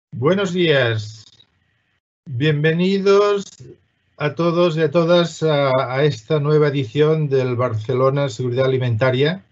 Buenos días, bienvenidos a todos y a todas a esta nueva edición del Barcelona Seguridad Alimentaria.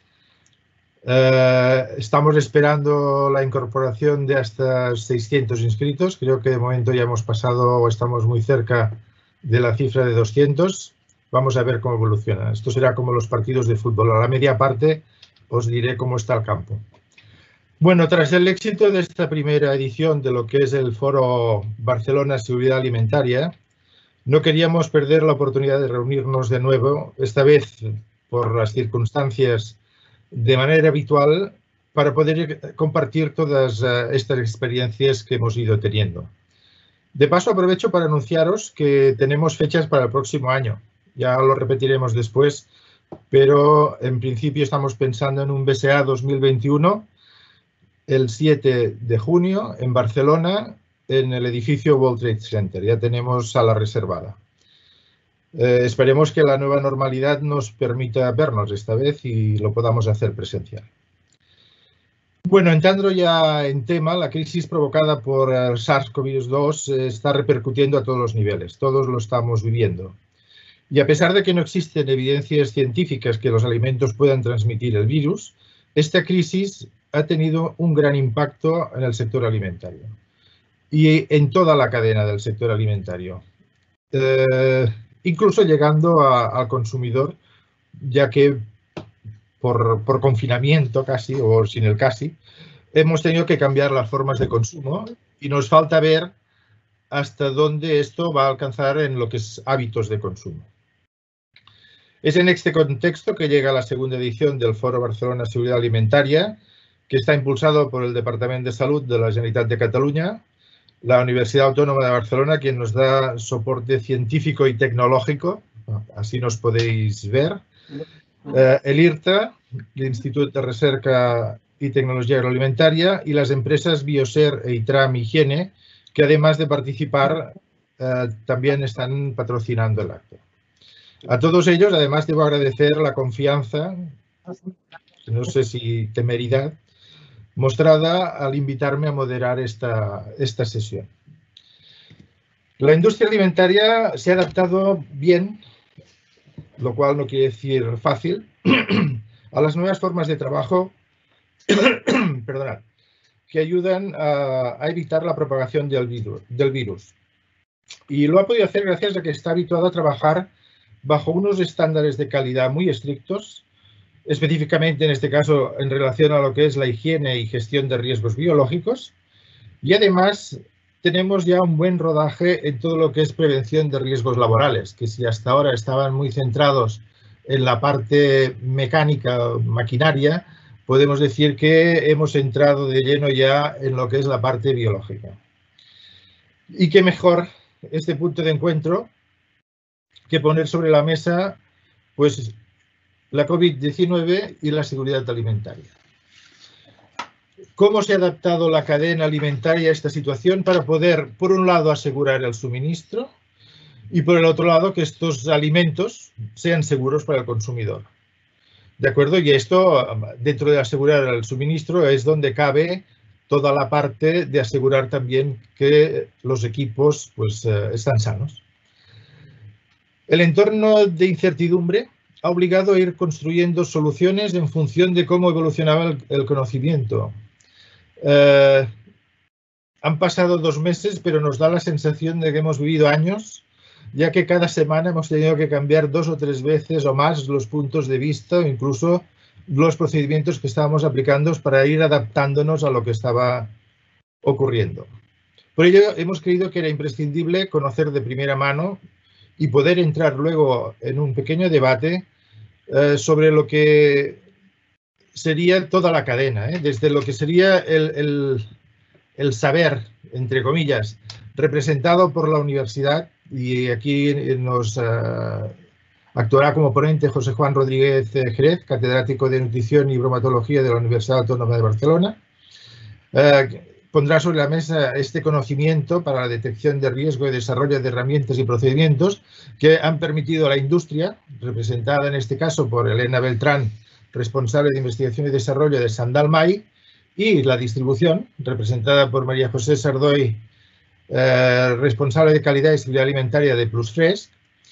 Estamos esperando la incorporación de hasta 600 inscritos. Creo que de momento ya hemos pasado o estamos muy cerca de la cifra de 200. Vamos a ver cómo evoluciona. Esto será como los partidos de fútbol. A la media parte os diré cómo está el campo. Bueno, tras el éxito de esta primera edición de lo que es el Foro Barcelona Seguridad Alimentaria, no queríamos perder la oportunidad de reunirnos de nuevo, esta vez por las circunstancias de manera habitual, para poder compartir todas estas experiencias que hemos ido teniendo. De paso, aprovecho para anunciaros que tenemos fechas para el próximo año. Ya lo repetiremos después, pero en principio estamos pensando en un BSA 2021, el 7 de junio en Barcelona, en el edificio World Trade Center. Ya tenemos sala reservada. Esperemos que la nueva normalidad nos permita vernos esta vez y lo podamos hacer presencial. Bueno, entrando ya en tema, la crisis provocada por el SARS-CoV-2 está repercutiendo a todos los niveles. Todos lo estamos viviendo. Y a pesar de que no existen evidencias científicas que los alimentos puedan transmitir el virus, esta crisis ha tenido un gran impacto en el sector alimentario y en toda la cadena del sector alimentario, incluso llegando al consumidor, ya que por confinamiento casi, o sin el casi, hemos tenido que cambiar las formas de consumo y nos falta ver hasta dónde esto va a alcanzar en lo que es hábitos de consumo. Es en este contexto que llega la segunda edición del Foro Barcelona Seguridad Alimentaria, que está impulsado por el Departamento de Salud de la Generalitat de Cataluña, la Universidad Autónoma de Barcelona, quien nos da soporte científico y tecnológico, así nos podéis ver, el IRTA, el Instituto de Recerca y Tecnología Agroalimentaria, y las empresas Bioser e Itram Higiene, que además de participar, también están patrocinando el acto. A todos ellos, además, debo agradecer la confianza, no sé si temeridad, mostrada al invitarme a moderar esta sesión. La industria alimentaria se ha adaptado bien, lo cual no quiere decir fácil, a las nuevas formas de trabajo perdonad, que ayudan a evitar la propagación del virus. Y lo ha podido hacer gracias a que está habituado a trabajar bajo unos estándares de calidad muy estrictos, específicamente en este caso en relación a lo que es la higiene y gestión de riesgos biológicos, y además tenemos ya un buen rodaje en todo lo que es prevención de riesgos laborales, que si hasta ahora estaban muy centrados en la parte mecánica o maquinaria, podemos decir que hemos entrado de lleno ya en lo que es la parte biológica. Y qué mejor este punto de encuentro que poner sobre la mesa pues la COVID-19 y la seguridad alimentaria. ¿Cómo se ha adaptado la cadena alimentaria a esta situación para poder, por un lado, asegurar el suministro y, por el otro lado, que estos alimentos sean seguros para el consumidor? ¿De acuerdo? Y esto, dentro de asegurar el suministro, es donde cabe toda la parte de asegurar también que los equipos pues, están sanos. El entorno de incertidumbre ha obligado a ir construyendo soluciones en función de cómo evolucionaba el conocimiento. Han pasado 2 meses, pero nos da la sensación de que hemos vivido años, ya que cada semana hemos tenido que cambiar 2 o 3 veces o más los puntos de vista o incluso los procedimientos que estábamos aplicando para ir adaptándonos a lo que estaba ocurriendo. Por ello, hemos creído que era imprescindible conocer de primera mano y poder entrar luego en un pequeño debate sobre lo que sería toda la cadena, desde lo que sería el saber, entre comillas, representado por la universidad, y aquí nos actuará como ponente José Juan Rodríguez Jerez, catedrático de Nutrición y Bromatología de la Universidad Autónoma de Barcelona. Pondrá sobre la mesa este conocimiento para la detección de riesgo y desarrollo de herramientas y procedimientos que han permitido a la industria, representada en este caso por Elena Beltrán, responsable de investigación y desarrollo de Sandalmay, y la distribución, representada por María José Sardoy, responsable de calidad y seguridad alimentaria de Plusfresc,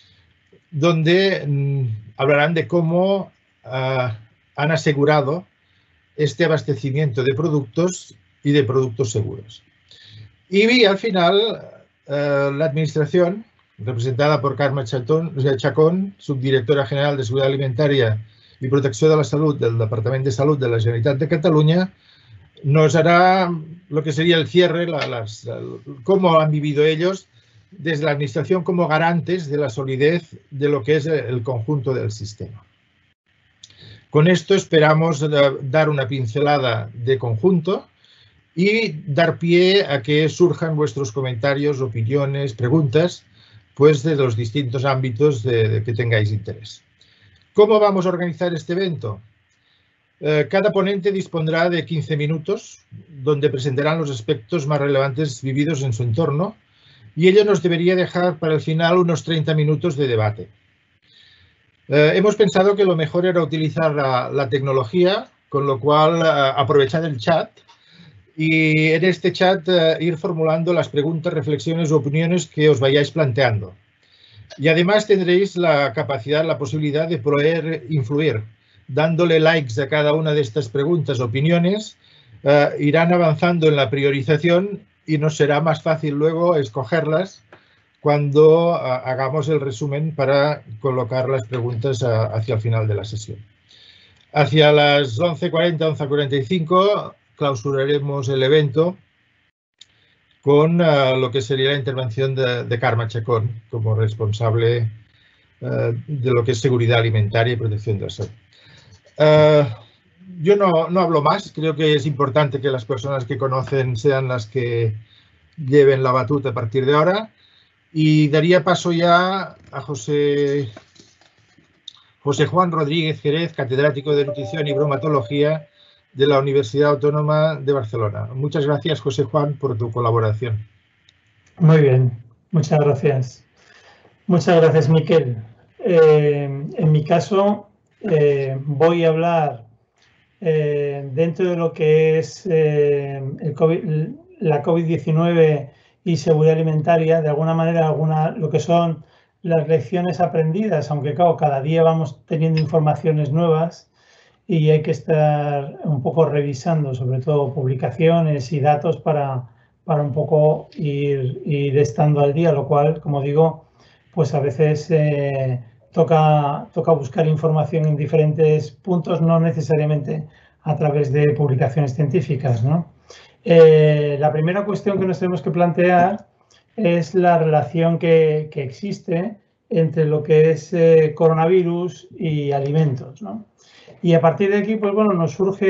donde hablarán de cómo han asegurado este abastecimiento de productos y de productos seguros. Y al final, la administración, representada por Carme Chacón, subdirectora general de Seguridad Alimentaria y Protecció de la Salut del Departament de Salut de la Generalitat de Cataluña, nos hará lo que sería el cierre, cómo han vivido ellos desde la administración como garantes de la solidez de lo que es el conjunto del sistema. Con esto esperamos dar una pincelada de conjunto y dar pie a que surjan vuestros comentarios, opiniones, preguntas, pues de los distintos ámbitos de que tengáis interés. ¿Cómo vamos a organizar este evento? Cada ponente dispondrá de 15 minutos, donde presentarán los aspectos más relevantes vividos en su entorno, y ello nos debería dejar para el final unos 30 minutos de debate. Hemos pensado que lo mejor era utilizar la tecnología, con lo cual aprovechar el chat y en este chat ir formulando las preguntas, reflexiones o opiniones que os vayáis planteando. Y además tendréis la capacidad, la posibilidad de poder influir. Dándole likes a cada una de estas preguntas o opiniones, irán avanzando en la priorización y nos será más fácil luego escogerlas cuando hagamos el resumen para colocar las preguntas hacia el final de la sesión. Hacia las 11:40, 11:45 clausuraremos el evento con lo que sería la intervención de Carme Chacón como responsable de lo que es seguridad alimentaria y protección de la salud. Yo no hablo más, creo que es importante que las personas que conocen sean las que lleven la batuta a partir de ahora y daría paso ya a José Juan Rodríguez Jerez, catedrático de Nutrición y Bromatología de la Universidad Autónoma de Barcelona. Muchas gracias, José Juan, por tu colaboración. Muy bien, muchas gracias. Muchas gracias, Miquel. En mi caso, voy a hablar dentro de lo que es la COVID-19 y seguridad alimentaria, de alguna manera, lo que son las lecciones aprendidas, aunque claro, cada día vamos teniendo informaciones nuevas y hay que estar un poco revisando, sobre todo publicaciones y datos para un poco ir estando al día, lo cual, como digo, pues a veces toca buscar información en diferentes puntos, no necesariamente a través de publicaciones científicas, ¿no? La primera cuestión que nos tenemos que plantear es la relación que existe entre lo que es coronavirus y alimentos, ¿no? Y a partir de aquí, pues bueno, nos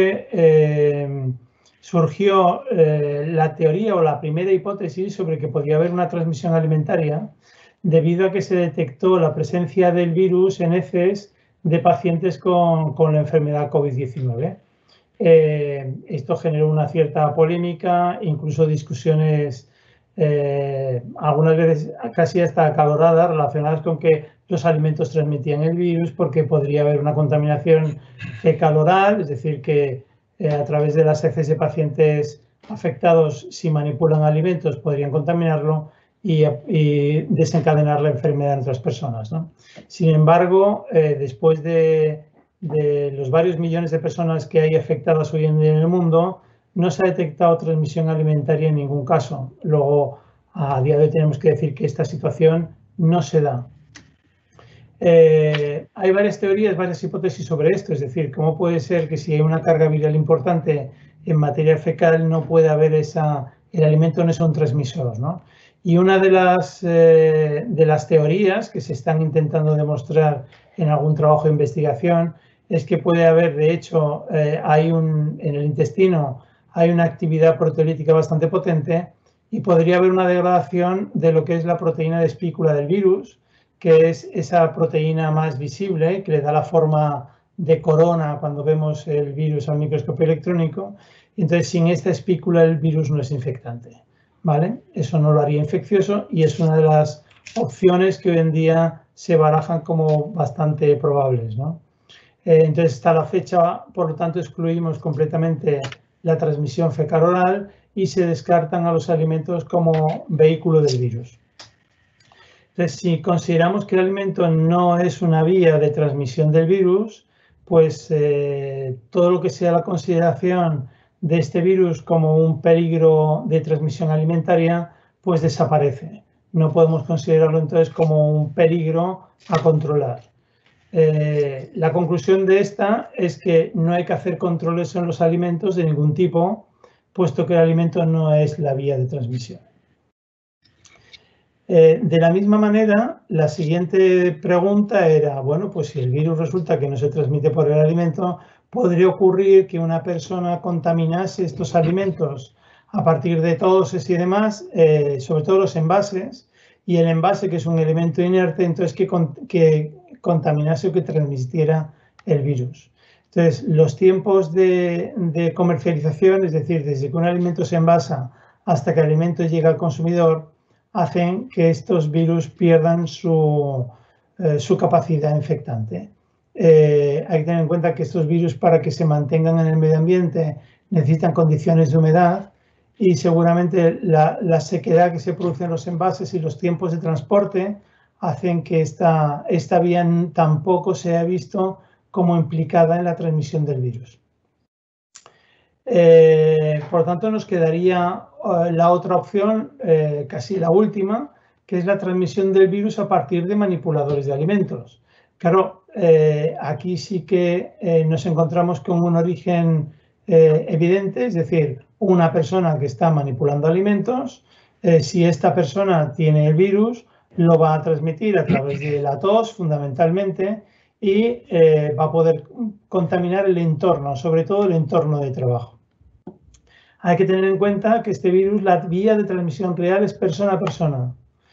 surgió la teoría o la primera hipótesis sobre que podía haber una transmisión alimentaria debido a que se detectó la presencia del virus en heces de pacientes con la enfermedad COVID-19. Esto generó una cierta polémica, incluso discusiones algunas veces casi hasta acaloradas relacionadas con que los alimentos transmitían el virus porque podría haber una contaminación fecal-oral, es decir, que a través de las heces de pacientes afectados, si manipulan alimentos, podrían contaminarlo y desencadenar la enfermedad en otras personas, ¿no? Sin embargo, después de los varios millones de personas que hay afectadas hoy en día en el mundo, no se ha detectado transmisión alimentaria en ningún caso. Luego, a día de hoy tenemos que decir que esta situación no se da. Hay varias teorías, varias hipótesis sobre esto, es decir, cómo puede ser que si hay una carga viral importante en materia fecal no puede haber el alimento no es un transmisor, ¿no? Y una de las teorías que se están intentando demostrar en algún trabajo de investigación es que puede haber, de hecho, en el intestino hay una actividad proteolítica bastante potente y podría haber una degradación de lo que es la proteína de espícula del virus, que es esa proteína más visible, que le da la forma de corona cuando vemos el virus al microscopio electrónico. Entonces, sin esta espícula el virus no es infectante, ¿vale? Eso no lo haría infeccioso y es una de las opciones que hoy en día se barajan como bastante probables, ¿no? Entonces, hasta la fecha, por lo tanto, excluimos completamente la transmisión fecal-oral y se descartan a los alimentos como vehículo del virus. Entonces, si consideramos que el alimento no es una vía de transmisión del virus, pues todo lo que sea la consideración de este virus como un peligro de transmisión alimentaria, pues desaparece. No podemos considerarlo entonces como un peligro a controlar. La conclusión de esta es que no hay que hacer controles en los alimentos de ningún tipo, puesto que el alimento no es la vía de transmisión. De la misma manera, la siguiente pregunta era, bueno, pues si el virus resulta que no se transmite por el alimento, ¿podría ocurrir que una persona contaminase estos alimentos a partir de toses y demás, sobre todo los envases, y el envase, que es un elemento inerte, entonces que contaminase o que transmitiera el virus? Entonces, los tiempos de comercialización, es decir, desde que un alimento se envasa hasta que el alimento llega al consumidor, hacen que estos virus pierdan su capacidad infectante. Hay que tener en cuenta que estos virus, para que se mantengan en el medio ambiente, necesitan condiciones de humedad, y seguramente la sequedad que se produce en los envases y los tiempos de transporte hacen que esta vía tampoco sea visto como implicada en la transmisión del virus. Por lo tanto, nos quedaría la otra opción, casi la última, que es la transmisión del virus a partir de manipuladores de alimentos. Claro, aquí sí que nos encontramos con un origen evidente, es decir, una persona que está manipulando alimentos, si esta persona tiene el virus, lo va a transmitir a través de la tos, fundamentalmente, y va a poder contaminar el entorno, sobre todo el entorno de trabajo. Hay que tener en cuenta que este virus, la vía de transmisión real es persona a persona.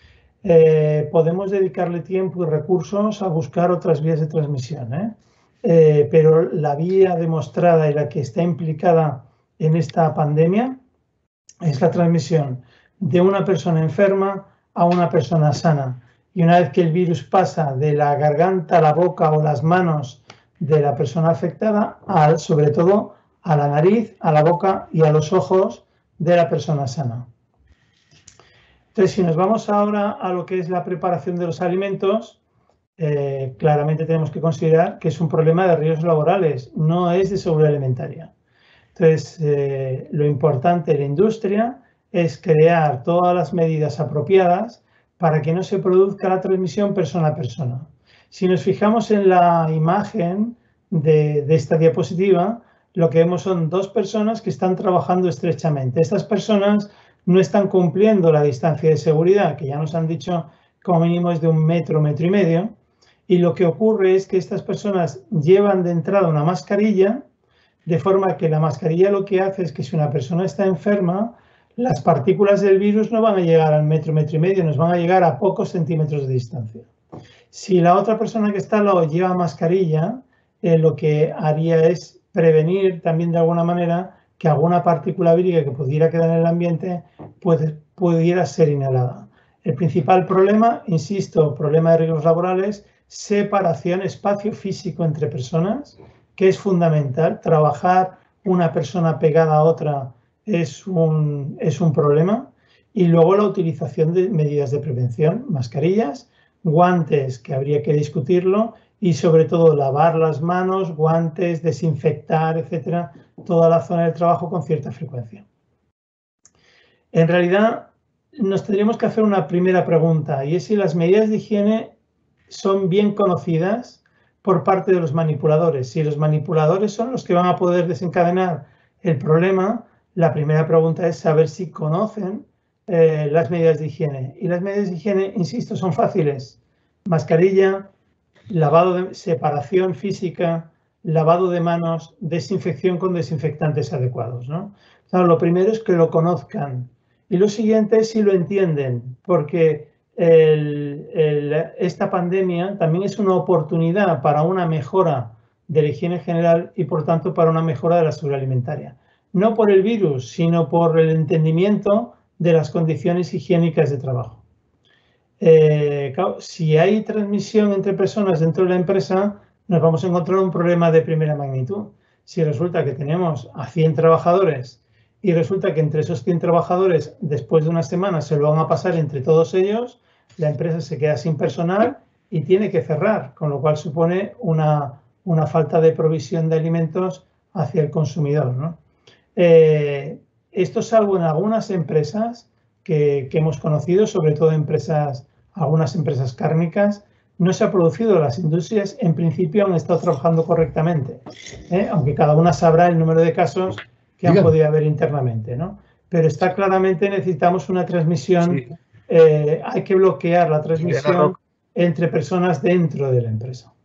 Podemos dedicarle tiempo y recursos a buscar otras vías de transmisión, pero la vía demostrada y la que está implicada en esta pandemia es la transmisión de una persona enferma a una persona sana. Y una vez que el virus pasa de la garganta, la boca o las manos de la persona afectada, sobre todo a la nariz, a la boca y a los ojos de la persona sana. Entonces, si nos vamos ahora a lo que es la preparación de los alimentos, claramente tenemos que considerar que es un problema de riesgos laborales, no es de seguridad alimentaria. Entonces, lo importante en la industria es crear todas las medidas apropiadas para que no se produzca la transmisión persona a persona. Si nos fijamos en la imagen de esta diapositiva, lo que vemos son dos personas que están trabajando estrechamente. Estas personas no están cumpliendo la distancia de seguridad, que ya nos han dicho como mínimo es de 1 metro, 1,5 metros, y lo que ocurre es que estas personas llevan de entrada una mascarilla, de forma que la mascarilla lo que hace es que si una persona está enferma, las partículas del virus no van a llegar al 1 metro, 1,5 metros, nos van a llegar a pocos centímetros de distancia. Si la otra persona que está al lado lleva mascarilla, lo que haría es prevenir también de alguna manera que alguna partícula vírica que pudiera quedar en el ambiente pudiera ser inhalada. El principal problema, insisto, problema de riesgos laborales, separación, espacio físico entre personas, que es fundamental. Trabajar una persona pegada a otra es un problema. Y luego la utilización de medidas de prevención, mascarillas, guantes, que habría que discutirlo, y sobre todo lavar las manos, guantes, desinfectar, etcétera, toda la zona del trabajo con cierta frecuencia. En realidad, nos tendríamos que hacer una primera pregunta, y es si las medidas de higiene son bien conocidas por parte de los manipuladores. Si los manipuladores son los que van a poder desencadenar el problema, la primera pregunta es saber si conocen las medidas de higiene. Y las medidas de higiene, insisto, son fáciles. Mascarilla, lavado de separación física, lavado de manos, desinfección con desinfectantes adecuados, ¿no? Claro, lo primero es que lo conozcan. Y lo siguiente es si lo entienden, porque esta pandemia también es una oportunidad para una mejora de la higiene general y, por tanto, para una mejora de la seguridad alimentaria. No por el virus, sino por el entendimiento de las condiciones higiénicas de trabajo. Claro, si hay transmisión entre personas dentro de la empresa, nos vamos a encontrar un problema de primera magnitud. Si resulta que tenemos a 100 trabajadores y resulta que entre esos 100 trabajadores, después de una semana, se lo van a pasar entre todos ellos, la empresa se queda sin personal y tiene que cerrar, con lo cual supone una falta de provisión de alimentos hacia el consumidor, ¿no? Esto es algo en algunas empresas que hemos conocido, sobre todo algunas empresas cárnicas. No se ha producido. Las industrias en principio han estado trabajando correctamente, aunque cada una sabrá el número de casos que han podido haber internamente, ¿no? Pero está claramente, necesitamos una transmisión, sí. Hay que bloquear la transmisión entre personas dentro de la empresa.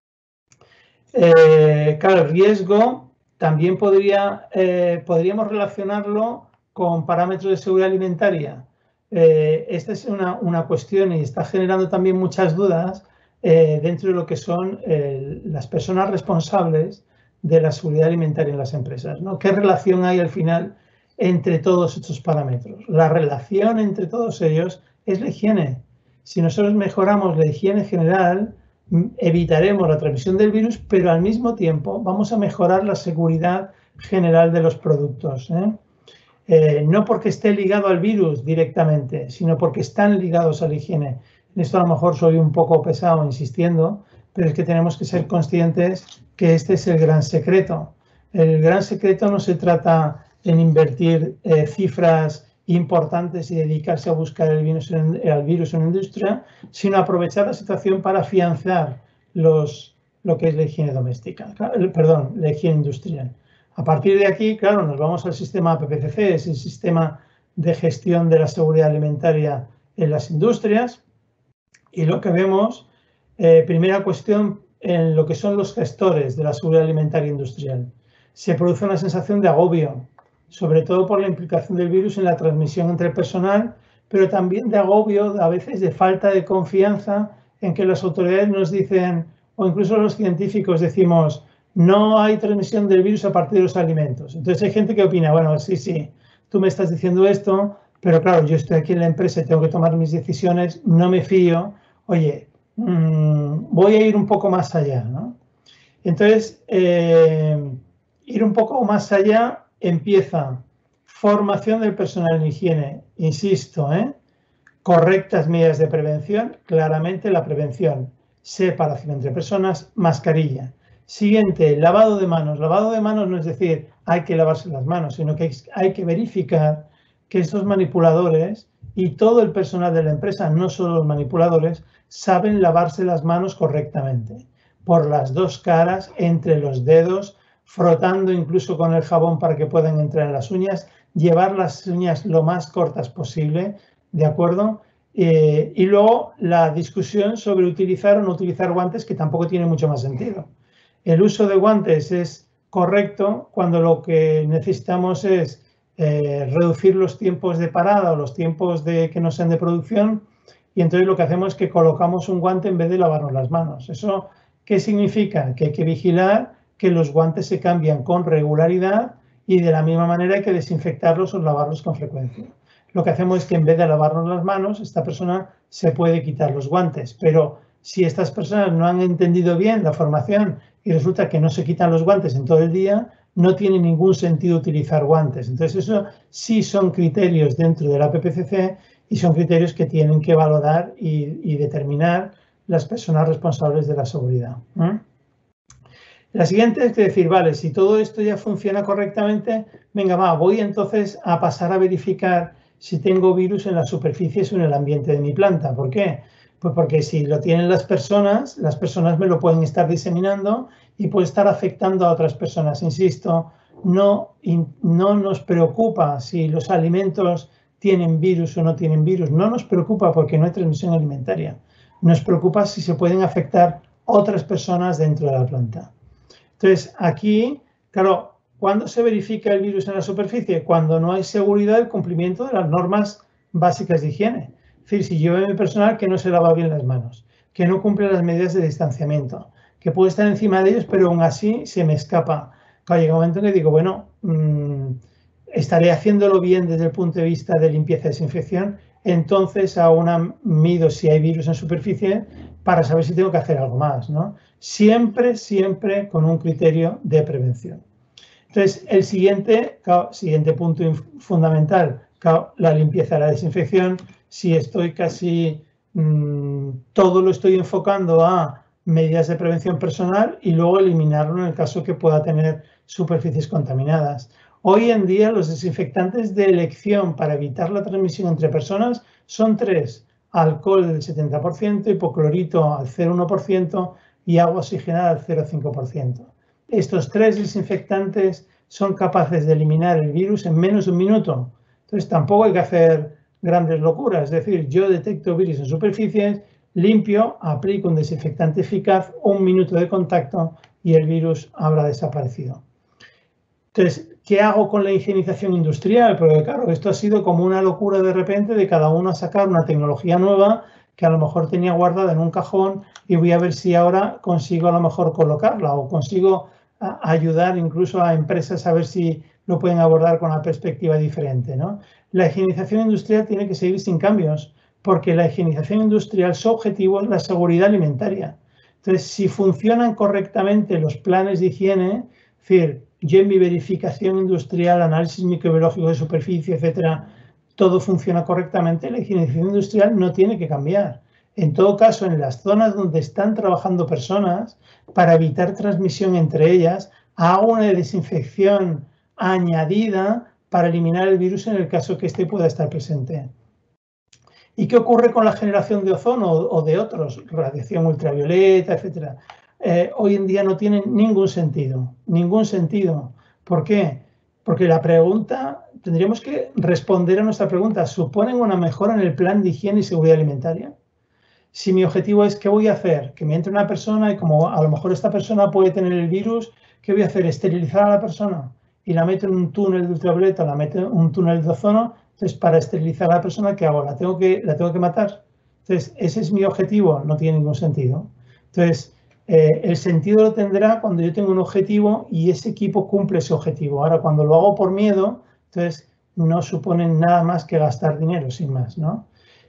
Claro, el riesgo también podríamos relacionarlo con parámetros de seguridad alimentaria. Esta es una cuestión y está generando también muchas dudas dentro de lo que son las personas responsables de la seguridad alimentaria en las empresas, ¿no? ¿Qué relación hay al final entre todos estos parámetros? La relación entre todos ellos es la higiene. Si nosotros mejoramos la higiene general, evitaremos la transmisión del virus, pero al mismo tiempo vamos a mejorar la seguridad general de los productos, no porque esté ligado al virus directamente, sino porque están ligados a la higiene. En esto a lo mejor soy un poco pesado insistiendo, pero es que tenemos que ser conscientes que este es el gran secreto. El gran secreto no se trata en invertir cifras importantes y dedicarse a buscar el virus en la industria, sino aprovechar la situación para afianzar lo que es la higiene doméstica, perdón, la higiene industrial. A partir de aquí, claro, nos vamos al sistema PPCC, es el sistema de gestión de la seguridad alimentaria en las industrias, y lo que vemos, primera cuestión, en lo que son los gestores de la seguridad alimentaria industrial. Se produce una sensación de agobio, sobre todo por la implicación del virus en la transmisión entre el personal, pero también de agobio, a veces de falta de confianza en que las autoridades nos dicen, o incluso los científicos decimos, no hay transmisión del virus a partir de los alimentos. Entonces hay gente que opina, bueno, sí, tú me estás diciendo esto, pero claro, yo estoy aquí en la empresa y tengo que tomar mis decisiones, no me fío, oye, voy a ir un poco más allá, ¿no? Entonces, ir un poco más allá empieza formación del personal en higiene, insisto, correctas medidas de prevención, claramente la prevención, separación entre personas, mascarilla. Siguiente, lavado de manos. Lavado de manos no es decir, hay que lavarse las manos, sino que hay que verificar que estos manipuladores y todo el personal de la empresa, no solo los manipuladores, saben lavarse las manos correctamente, por las dos caras, entre los dedos, frotando incluso con el jabón para que puedan entrar en las uñas, llevar las uñas lo más cortas posible, ¿de acuerdo? Y luego la discusión sobre utilizar o no utilizar guantes, que tampoco tiene mucho más sentido. El uso de guantes es correcto cuando lo que necesitamos es reducir los tiempos de parada o los tiempos que no sean de producción, y entonces lo que hacemos es que colocamos un guante en vez de lavarnos las manos. ¿Eso qué significa? Que hay que vigilar que los guantes se cambian con regularidad y de la misma manera hay que desinfectarlos o lavarlos con frecuencia. Lo que hacemos es que en vez de lavarnos las manos, esta persona se puede quitar los guantes, pero si estas personas no han entendido bien la formación y resulta que no se quitan los guantes en todo el día, no tiene ningún sentido utilizar guantes. Entonces, eso sí son criterios dentro de la PPCC y son criterios que tienen que valorar y determinar las personas responsables de la seguridad. La siguiente es decir, vale, si todo esto ya funciona correctamente, venga, voy entonces a pasar a verificar si tengo virus en las superficies o en el ambiente de mi planta. ¿Por qué? Pues porque si lo tienen las personas me lo pueden estar diseminando y puede estar afectando a otras personas. Insisto, no nos preocupa si los alimentos tienen virus o no tienen virus. No nos preocupa porque no hay transmisión alimentaria. Nos preocupa si se pueden afectar otras personas dentro de la planta. Entonces, aquí, claro, ¿cuándo se verifica el virus en la superficie? Cuando no hay seguridad del cumplimiento de las normas básicas de higiene. Es decir, si yo veo a mi personal que no se lava bien las manos, que no cumple las medidas de distanciamiento, que puedo estar encima de ellos, pero aún así se me escapa. Claro, llega un momento en que digo, bueno, estaré haciéndolo bien desde el punto de vista de limpieza y desinfección, entonces aún mido si hay virus en superficie para saber si tengo que hacer algo más, ¿no? Siempre con un criterio de prevención. Entonces, el siguiente punto fundamental, la limpieza, la desinfección. Si estoy casi todo lo estoy enfocando a medidas de prevención personal y luego eliminarlo en el caso que pueda tener superficies contaminadas. Hoy en día los desinfectantes de elección para evitar la transmisión entre personas son 3: alcohol del 70%, hipoclorito al 0,1% y agua oxigenada al 0,5%. Estos 3 desinfectantes son capaces de eliminar el virus en menos de un minuto. Entonces tampoco hay que hacer grandes locuras. Es decir, yo detecto virus en superficies, limpio, aplico un desinfectante eficaz, 1 minuto de contacto y el virus habrá desaparecido. Entonces, ¿qué hago con la higienización industrial? Porque claro, esto ha sido como una locura de repente de cada uno a sacar una tecnología nueva que a lo mejor tenía guardada en un cajón y voy a ver si ahora consigo a lo mejor colocarla o consigo ayudar incluso a empresas a ver si lo pueden abordar con una perspectiva diferente, ¿no? La higienización industrial tiene que seguir sin cambios porque la higienización industrial, su objetivo es la seguridad alimentaria. Entonces, si funcionan correctamente los planes de higiene, es decir, yo en mi verificación industrial, análisis microbiológico de superficie, etcétera, todo funciona correctamente, la higienización industrial no tiene que cambiar. En todo caso, en las zonas donde están trabajando personas, para evitar transmisión entre ellas, hago una desinfección añadida para eliminar el virus en el caso que éste pueda estar presente. ¿Y qué ocurre con la generación de ozono o de otros? Radiación ultravioleta, etcétera. Hoy en día no tienen ningún sentido, ningún sentido. ¿Por qué? Porque la pregunta, tendríamos que responder a nuestra pregunta, ¿suponen una mejora en el plan de higiene y seguridad alimentaria? Si mi objetivo es, ¿qué voy a hacer? Que me entre una persona y como a lo mejor esta persona puede tener el virus, ¿qué voy a hacer? Esterilizar a la persona y la meto en un túnel de ultravioleta, la meto en un túnel de ozono. Entonces, para esterilizar a la persona, ¿qué hago? ¿La tengo que matar? Entonces, ese es mi objetivo, no tiene ningún sentido. Entonces, el sentido lo tendrá cuando yo tengo un objetivo y ese equipo cumple ese objetivo. Ahora, cuando lo hago por miedo, entonces no suponen nada más que gastar dinero, sin más, ¿no?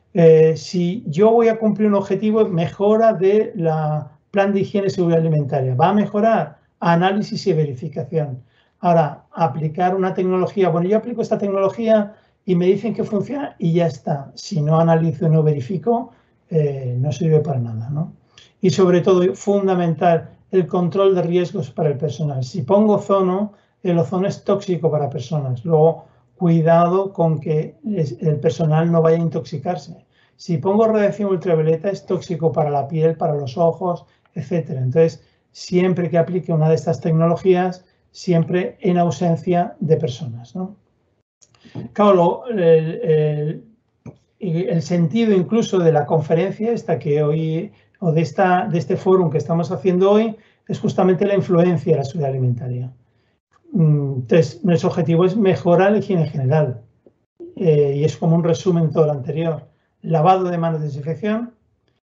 Si yo voy a cumplir un objetivo, mejora de la plan de higiene y seguridad alimentaria. ¿Va a mejorar? Análisis y verificación. Ahora, aplicar una tecnología. Bueno, yo aplico esta tecnología y me dicen que funciona y ya está. Si no analizo y no verifico, no sirve para nada, ¿no? Y sobre todo, fundamental, el control de riesgos para el personal. Si pongo ozono, el ozono es tóxico para personas. Luego, cuidado con que el personal no vaya a intoxicarse. Si pongo radiación ultravioleta, es tóxico para la piel, para los ojos, etcétera. Entonces, siempre que aplique una de estas tecnologías, siempre en ausencia de personas, ¿no? Claro, el sentido incluso de la conferencia esta que hoy, o de este foro que estamos haciendo hoy, es justamente la influencia de la seguridad alimentaria. Entonces, nuestro objetivo es mejorar la higiene general y es como un resumen de todo lo anterior. Lavado de manos, desinfección.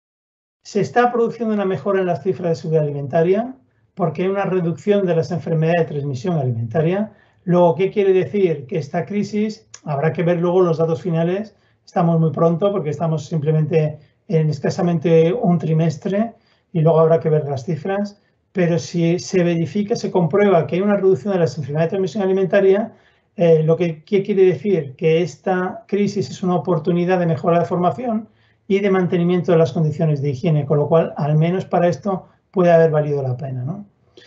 Se está produciendo una mejora en las cifras de seguridad alimentaria porque hay una reducción de las enfermedades de transmisión alimentaria. Luego, ¿qué quiere decir? Que esta crisis, habrá que ver luego los datos finales, estamos muy pronto porque estamos simplemente en escasamente un trimestre y luego habrá que ver las cifras, pero si se verifica, se comprueba que hay una reducción de las enfermedades de transmisión alimentaria, ¿qué quiere decir? Que esta crisis es una oportunidad de mejora de formación y de mantenimiento de las condiciones de higiene, con lo cual, al menos para esto, puede haber valido la pena, ¿no?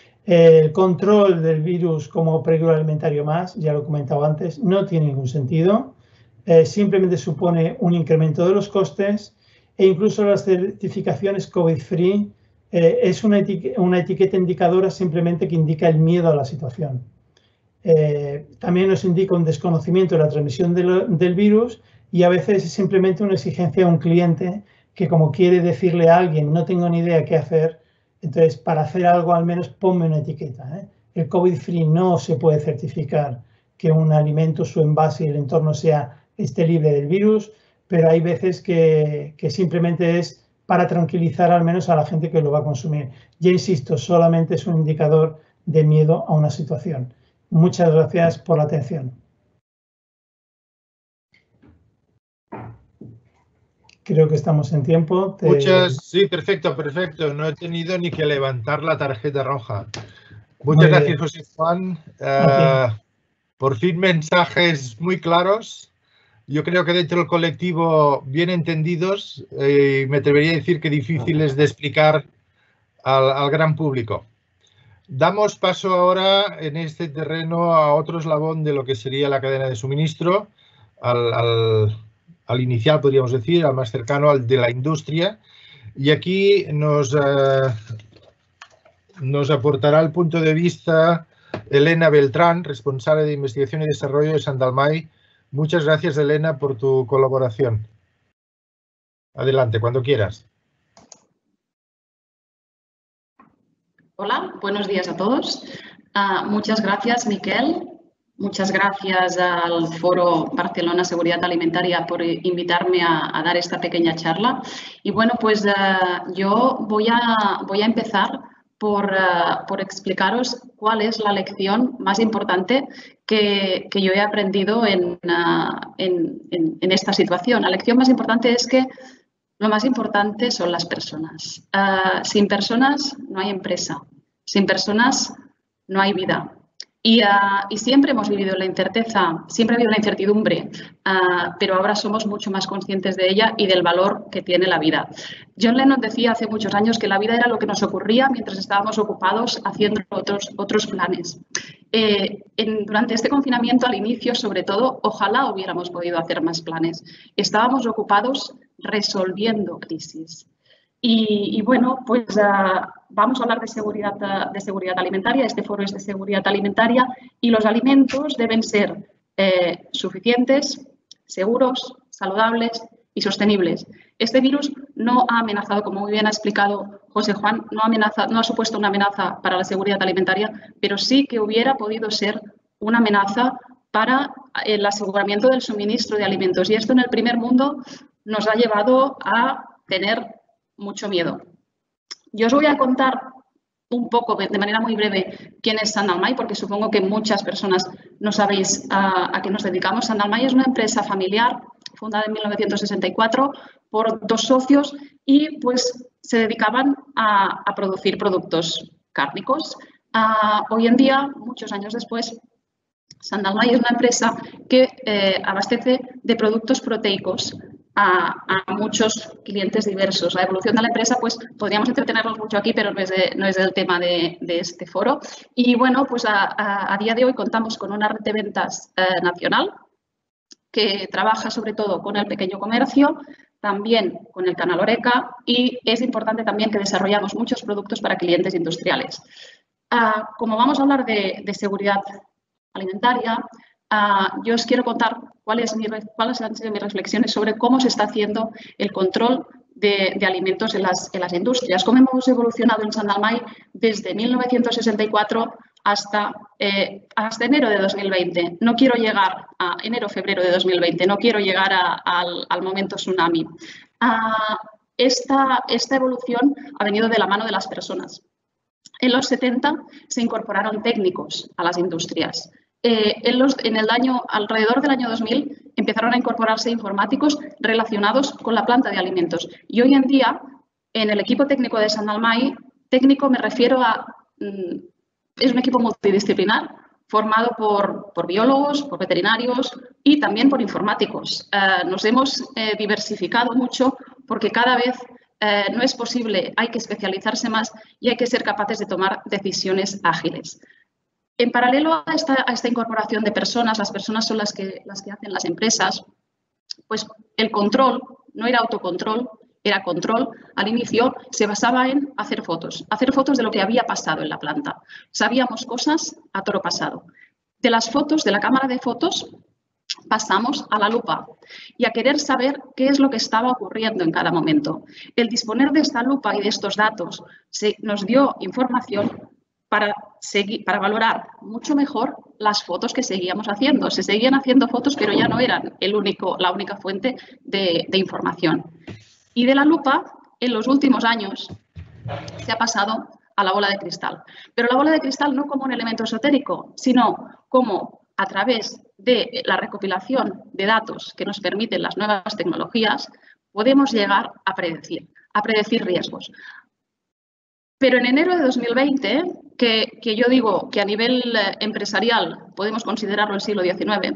El control del virus como peligro alimentario más, ya lo he comentado antes, no tiene ningún sentido. Simplemente supone un incremento de los costes e incluso las certificaciones COVID-free es una etiqueta indicadora simplemente que indica el miedo a la situación. También nos indica un desconocimiento de la transmisión del virus y a veces es simplemente una exigencia de un cliente que como quiere decirle a alguien no tengo ni idea qué hacer, entonces para hacer algo al menos ponme una etiqueta. El COVID-free no se puede certificar que un alimento, su envase y el entorno esté libre del virus, pero hay veces que simplemente es para tranquilizar al menos a la gente que lo va a consumir. Ya insisto, solamente es un indicador de miedo a una situación. Muchas gracias por la atención. Creo que estamos en tiempo. Sí, perfecto. No he tenido ni que levantar la tarjeta roja. Muchas gracias, José Juan. Por fin mensajes muy claros. Yo creo que dentro del colectivo bien entendidos y me atrevería a decir que difíciles de explicar al gran público. Damos paso ahora en este terreno a otro eslabón de lo que sería la cadena de suministro, al inicial, podríamos decir, al más cercano, al de la industria. Y aquí nos aportará el punto de vista Elena Beltrán, responsable de investigación y desarrollo de Sandalmay. Muchas gracias, Elena, por tu colaboración. Adelante, cuando quieras. Hola, buenos días a todos. Muchas gracias, Miquel. Muchas gracias al Foro Barcelona Seguridad Alimentaria por invitarme a dar esta pequeña charla. Y bueno, pues yo voy a empezar por explicaros cuál es la lección más importante que yo he aprendido en esta situación. La lección más importante es que lo más importante son las personas. Sin personas no hay empresa. Sin personas no hay vida. Y siempre hemos vivido la incerteza, siempre ha habido la incertidumbre, pero ahora somos mucho más conscientes de ella y del valor que tiene la vida. John Lennon decía hace muchos años que la vida era lo que nos ocurría mientras estábamos ocupados haciendo otros planes. Durante este confinamiento, al inicio, sobre todo, ojalá hubiéramos podido hacer más planes. Estábamos ocupados resolviendo crisis. Y bueno, pues vamos a hablar de seguridad alimentaria. Este foro es de seguridad alimentaria y los alimentos deben ser suficientes, seguros, saludables y sostenibles. Este virus no ha amenazado, como muy bien ha explicado José Juan, no ha supuesto una amenaza para la seguridad alimentaria, pero sí que hubiera podido ser una amenaza para el aseguramiento del suministro de alimentos. Y esto en el primer mundo nos ha llevado a tener mucho miedo. Yo os voy a contar un poco, de manera muy breve, quién es Sandalmay, porque supongo que muchas personas no sabéis a qué nos dedicamos. Sandalmay es una empresa familiar fundada en 1964 por dos socios y pues se dedicaban a producir productos cárnicos. Hoy en día, muchos años después, Sandalmay es una empresa que abastece de productos proteicos a muchos clientes diversos. La evolución de la empresa, pues podríamos entretenernos mucho aquí, pero no es el tema de este foro. Y bueno, pues a día de hoy contamos con una red de ventas nacional que trabaja sobre todo con el pequeño comercio, también con el canal Horeca y es importante también que desarrollamos muchos productos para clientes industriales. Como vamos a hablar de seguridad alimentaria, yo os quiero contar cuáles han sido mis reflexiones sobre cómo se está haciendo el control de alimentos en las industrias, cómo hemos evolucionado en Sandalmay desde 1964 hasta enero de 2020. No quiero llegar a enero-febrero de 2020, no quiero llegar al momento tsunami. Esta evolución ha venido de la mano de las personas. En los 70 se incorporaron técnicos a las industrias. Alrededor del año 2000 empezaron a incorporarse informáticos relacionados con la planta de alimentos. Y hoy en día, en el equipo técnico de Sandalmay, técnico me refiero a... es un equipo multidisciplinar formado por biólogos, por veterinarios y también por informáticos. Nos hemos diversificado mucho porque cada vez no es posible, hay que especializarse más y hay que ser capaces de tomar decisiones ágiles. En paralelo a esta incorporación de personas, las personas son las que hacen las empresas, pues el control no era autocontrol, era control. Al inicio se basaba en hacer fotos de lo que había pasado en la planta. Sabíamos cosas a toro pasado. De las fotos, de la cámara de fotos, pasamos a la lupa y a querer saber qué es lo que estaba ocurriendo en cada momento. El disponer de esta lupa y de estos datos nos dio información para valorar mucho mejor las fotos que seguíamos haciendo. Se seguían haciendo fotos, pero ya no eran la única fuente de información. Y de la lupa, en los últimos años, se ha pasado a la bola de cristal. Pero la bola de cristal no como un elemento esotérico, sino como a través de la recopilación de datos que nos permiten las nuevas tecnologías, podemos llegar a predecir riesgos. Pero en enero de 2020, que yo digo que a nivel empresarial podemos considerarlo el siglo XIX,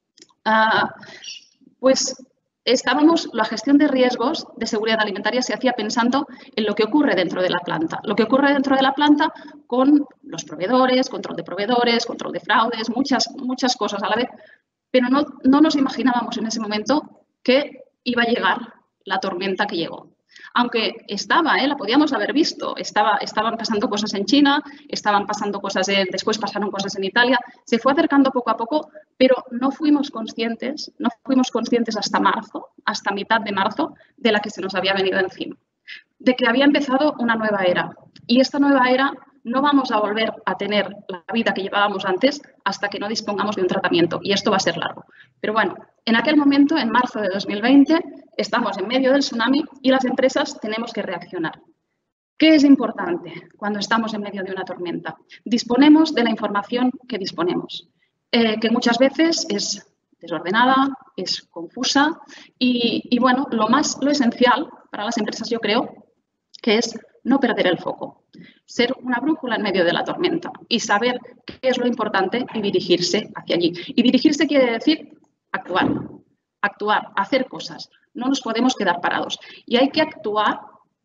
pues la gestión de riesgos de seguridad alimentaria se hacía pensando en lo que ocurre dentro de la planta. Lo que ocurre dentro de la planta con los proveedores, control de fraudes, muchas cosas a la vez. Pero no nos imaginábamos en ese momento que iba a llegar la tormenta que llegó. Aunque la podíamos haber visto, estaban pasando cosas en China, estaban pasando cosas después pasaron cosas en Italia, se fue acercando poco a poco, pero no fuimos conscientes hasta marzo, hasta mitad de marzo, de la que se nos había venido encima, de que había empezado una nueva era. Y esta nueva era no vamos a volver a tener la vida que llevábamos antes hasta que no dispongamos de un tratamiento, y esto va a ser largo. Pero bueno, en aquel momento, en marzo de 2020, estamos en medio del tsunami y las empresas tenemos que reaccionar. ¿Qué es importante cuando estamos en medio de una tormenta? Disponemos de la información que disponemos, que muchas veces es desordenada, es confusa y bueno, lo esencial para las empresas yo creo que es no perder el foco, ser una brújula en medio de la tormenta y saber qué es lo importante y dirigirse hacia allí. Y dirigirse quiere decir actuar, hacer cosas. No nos podemos quedar parados. Y hay que actuar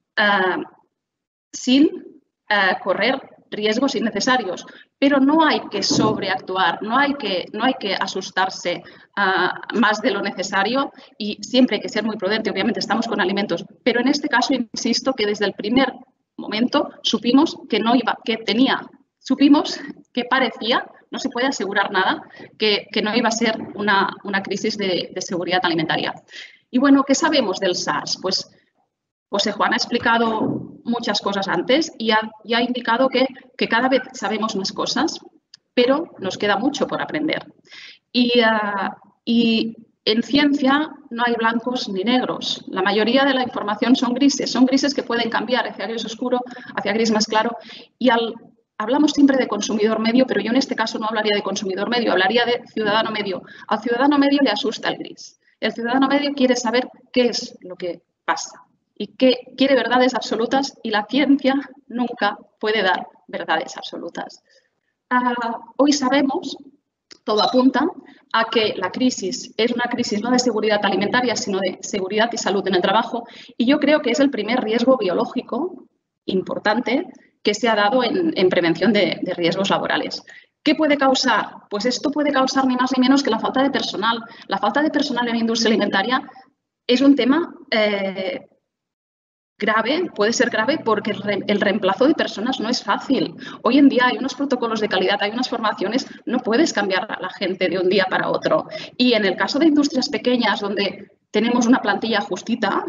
sin correr riesgos innecesarios, pero no hay que sobreactuar, no hay que asustarse más de lo necesario y siempre hay que ser muy prudente. Obviamente estamos con alimentos, pero en este caso insisto que desde el primer momento supimos supimos que parecía, no se puede asegurar nada, que no iba a ser una crisis de seguridad alimentaria. Y bueno, ¿qué sabemos del SARS? Pues José Juan ha explicado muchas cosas antes y ha indicado que cada vez sabemos más cosas, pero nos queda mucho por aprender. Y en ciencia no hay blancos ni negros. La mayoría de la información son grises que pueden cambiar hacia gris oscuro, hacia gris más claro. Y hablamos siempre de consumidor medio, pero yo en este caso no hablaría de consumidor medio, hablaría de ciudadano medio. Al ciudadano medio le asusta el gris. El ciudadano medio quiere saber qué es lo que pasa y quiere verdades absolutas y la ciencia nunca puede dar verdades absolutas. Hoy sabemos, todo apunta a que la crisis es una crisis no de seguridad alimentaria, sino de seguridad y salud en el trabajo y yo creo que es el primer riesgo biológico importante que se ha dado en prevención de riesgos laborales. ¿Qué puede causar? Pues esto puede causar ni más ni menos que la falta de personal. La falta de personal en la industria alimentaria es un tema grave, puede ser grave porque el reemplazo de personas no es fácil. Hoy en día hay unos protocolos de calidad, hay unas formaciones, no puedes cambiar a la gente de un día para otro. Y en el caso de industrias pequeñas donde tenemos una plantilla justita,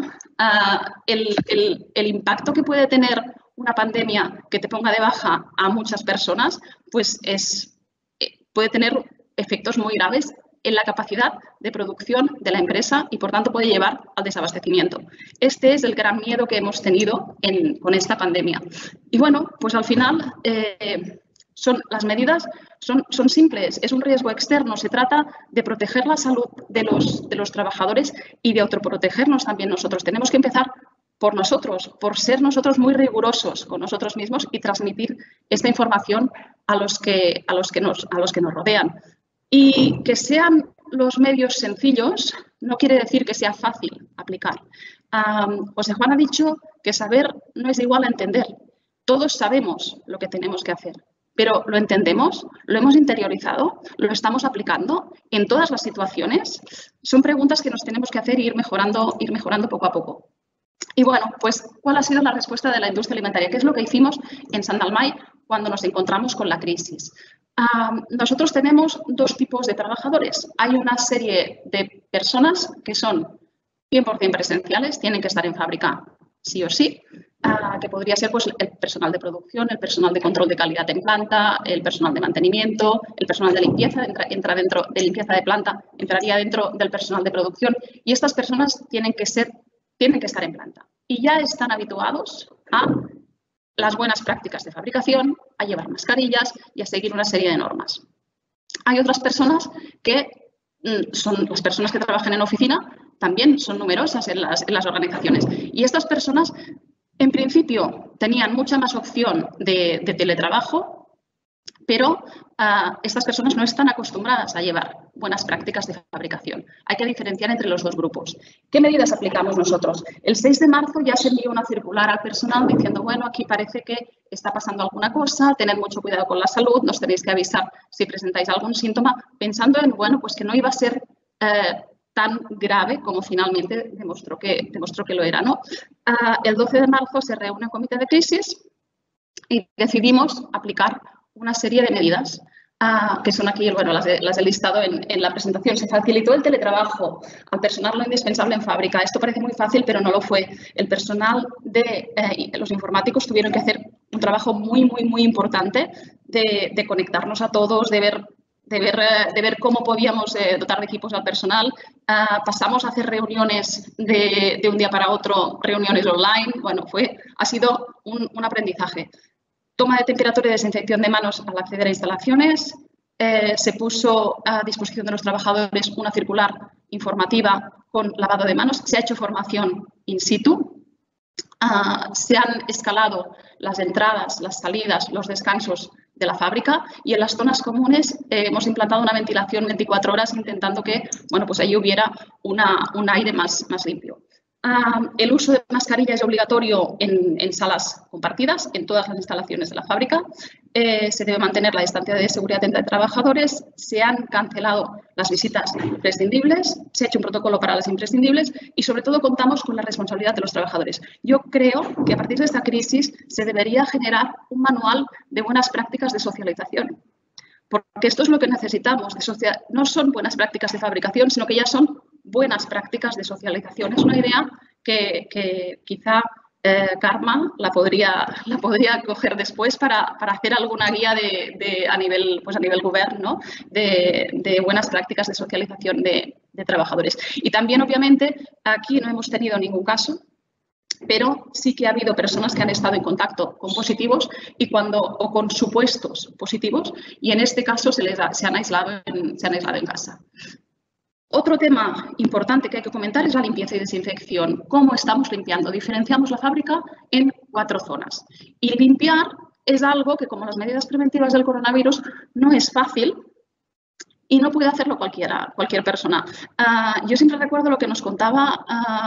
el impacto que puede tener una pandemia que te ponga de baja a muchas personas, pues puede tener efectos muy graves en la capacidad de producción de la empresa y, por tanto, puede llevar al desabastecimiento. Este es el gran miedo que hemos tenido con esta pandemia. Y, bueno, pues al final las medidas son simples. Es un riesgo externo. Se trata de proteger la salud de los trabajadores y de autoprotegernos también nosotros. Tenemos que empezar por nosotros, por ser nosotros muy rigurosos con nosotros mismos y transmitir esta información a los que nos rodean. Y que sean los medios sencillos no quiere decir que sea fácil aplicar. José Juan ha dicho que saber no es igual a entender. Todos sabemos lo que tenemos que hacer, pero ¿lo entendemos? ¿Lo hemos interiorizado? ¿Lo estamos aplicando en todas las situaciones? Son preguntas que nos tenemos que hacer e ir mejorando poco a poco. Y bueno, pues, ¿cuál ha sido la respuesta de la industria alimentaria? ¿Qué es lo que hicimos en Sant Dalmai cuando nos encontramos con la crisis? Nosotros tenemos dos tipos de trabajadores. Hay una serie de personas que son 100% presenciales, tienen que estar en fábrica sí o sí, que podría ser pues, el personal de producción, el personal de control de calidad en planta, el personal de mantenimiento, el personal de limpieza, entra dentro de limpieza de planta, entraría dentro del personal de producción y estas personas tienen que estar en planta y ya están habituados a las buenas prácticas de fabricación, a llevar mascarillas y a seguir una serie de normas. Hay otras personas que son las personas que trabajan en oficina, también son numerosas en las organizaciones. Y estas personas, en principio, tenían mucha más opción de teletrabajo, pero estas personas no están acostumbradas a llevar buenas prácticas de fabricación. Hay que diferenciar entre los dos grupos. ¿Qué medidas aplicamos nosotros? El 6 de marzo ya se envió una circular al personal diciendo, bueno, aquí parece que está pasando alguna cosa, tened mucho cuidado con la salud, nos tenéis que avisar si presentáis algún síntoma, pensando en, bueno, pues que no iba a ser tan grave como finalmente demostró que lo era, ¿no? El 12 de marzo se reúne un comité de crisis y decidimos aplicar una serie de medidas que son aquí, bueno, las he listado en la presentación. Se facilitó el teletrabajo al personal lo indispensable en fábrica. Esto parece muy fácil, pero no lo fue. El personal de los informáticos tuvieron que hacer un trabajo muy, muy, muy importante de conectarnos a todos, de ver cómo podíamos dotar de equipos al personal. Pasamos a hacer reuniones de un día para otro, reuniones online. Bueno, ha sido un aprendizaje. Toma de temperatura y desinfección de manos al acceder a instalaciones. Se puso a disposición de los trabajadores una circular informativa con lavado de manos. Se ha hecho formación in situ. Se han escalado las entradas, las salidas, los descansos de la fábrica y en las zonas comunes hemos implantado una ventilación 24 horas intentando que, bueno, pues allí hubiera un aire más limpio. El uso de mascarilla es obligatorio en salas compartidas, en todas las instalaciones de la fábrica. Se debe mantener la distancia de seguridad entre trabajadores. Se han cancelado las visitas prescindibles. Se ha hecho un protocolo para las imprescindibles y, sobre todo, contamos con la responsabilidad de los trabajadores. Yo creo que a partir de esta crisis se debería generar un manual de buenas prácticas de socialización. Porque esto es lo que necesitamos. No son buenas prácticas de fabricación, sino que ya son buenas prácticas de socialización. Es una idea que quizá Karma la podría coger después para hacer alguna guía a nivel gobierno, ¿no? de buenas prácticas de socialización de trabajadores. Y también, obviamente, aquí no hemos tenido ningún caso, pero sí que ha habido personas que han estado en contacto con positivos o con supuestos positivos y en este caso se han aislado en casa. Otro tema importante que hay que comentar es la limpieza y desinfección. ¿Cómo estamos limpiando? Diferenciamos la fábrica en 4 zonas. Y limpiar es algo que, como las medidas preventivas del coronavirus, no es fácil y no puede hacerlo cualquier persona. Yo siempre recuerdo lo que nos contaba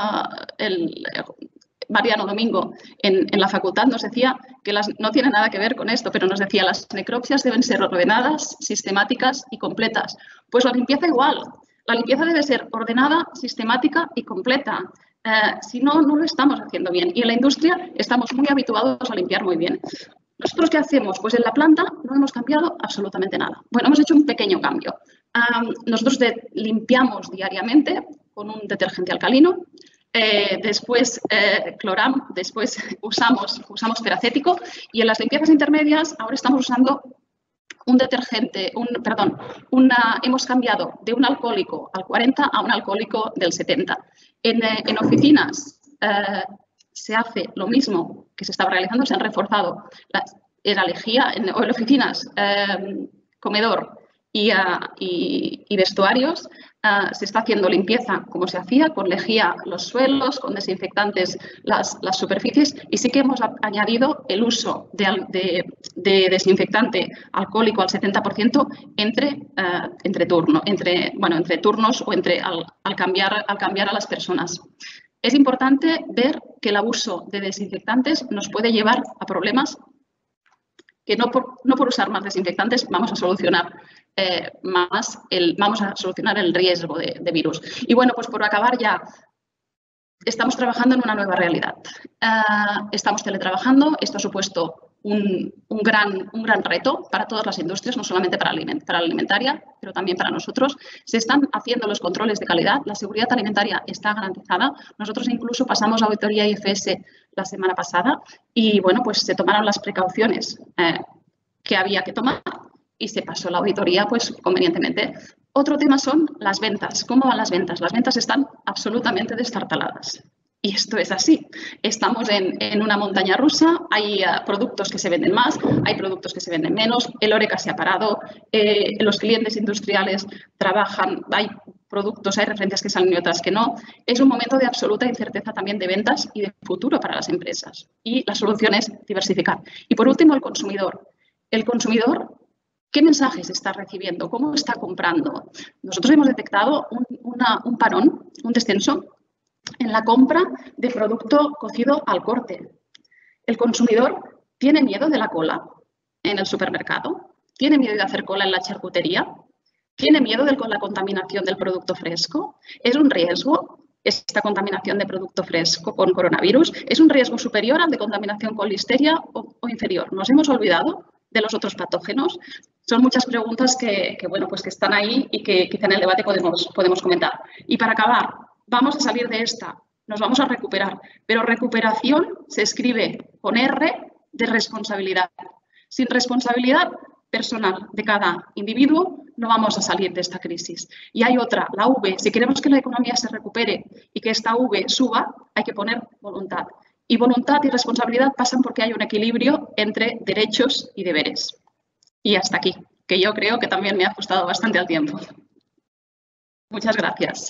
Mariano Domingo en la facultad. Nos decía que no tiene nada que ver con esto, pero nos decía las necropsias deben ser ordenadas, sistemáticas y completas. Pues la limpieza igual. La limpieza debe ser ordenada, sistemática y completa. Si no, no lo estamos haciendo bien. Y en la industria estamos muy habituados a limpiar muy bien. ¿Nosotros qué hacemos? Pues en la planta no hemos cambiado absolutamente nada. Bueno, hemos hecho un pequeño cambio. Nosotros limpiamos diariamente con un detergente alcalino. Después cloram, después usamos peracético y en las limpiezas intermedias ahora estamos usando un detergente, hemos cambiado de un alcohólico al 40 a un alcohólico del 70. En oficinas se hace lo mismo que se estaba realizando, se han reforzado la lejía, en oficinas, comedor y vestuarios. Se está haciendo limpieza como se hacía, con lejía los suelos, con desinfectantes las superficies y sí que hemos añadido el uso de desinfectante alcohólico al 70% entre turnos o al cambiar a las personas. Es importante ver que el abuso de desinfectantes nos puede llevar a problemas que no por usar más desinfectantes vamos a solucionar el riesgo de virus. Y bueno, pues por acabar ya, estamos trabajando en una nueva realidad. Estamos teletrabajando, esto ha supuesto un gran reto para todas las industrias, no solamente para la alimentaria, pero también para nosotros. Se están haciendo los controles de calidad, la seguridad alimentaria está garantizada. Nosotros incluso pasamos la auditoría IFS la semana pasada y bueno, pues se tomaron las precauciones que había que tomar y se pasó la auditoría pues convenientemente. Otro tema son las ventas. ¿Cómo van las ventas? Las ventas están absolutamente destartaladas. Y esto es así. Estamos en una montaña rusa, hay productos que se venden más, hay productos que se venden menos, el Horeca se ha parado, los clientes industriales trabajan, hay productos, hay referencias que salen y otras que no. Es un momento de absoluta incerteza también de ventas y de futuro para las empresas. Y la solución es diversificar. Y por último, el consumidor. El consumidor, ¿qué mensajes está recibiendo? ¿Cómo está comprando? Nosotros hemos detectado un parón, un descenso en la compra de producto cocido al corte. El consumidor tiene miedo de la cola en el supermercado, tiene miedo de hacer cola en la charcutería, tiene miedo de la contaminación del producto fresco. ¿Es un riesgo esta contaminación de producto fresco con coronavirus? ¿Es un riesgo superior al de contaminación con listeria o inferior? ¿Nos hemos olvidado de los otros patógenos? Son muchas preguntas que están ahí y que quizá en el debate podemos comentar. Y para acabar, vamos a salir de esta, nos vamos a recuperar, pero recuperación se escribe con R de responsabilidad. Sin responsabilidad personal de cada individuo no vamos a salir de esta crisis. Y hay otra, la V. Si queremos que la economía se recupere y que esta V suba, hay que poner voluntad. Y voluntad y responsabilidad pasan porque hay un equilibrio entre derechos y deberes. Y hasta aquí, que yo creo que también me ha ajustado bastante al tiempo. Muchas gracias.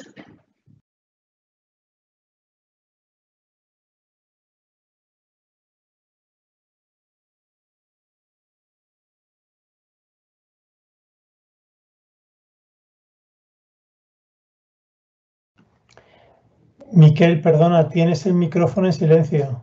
Miquel, perdona, tienes el micrófono en silencio.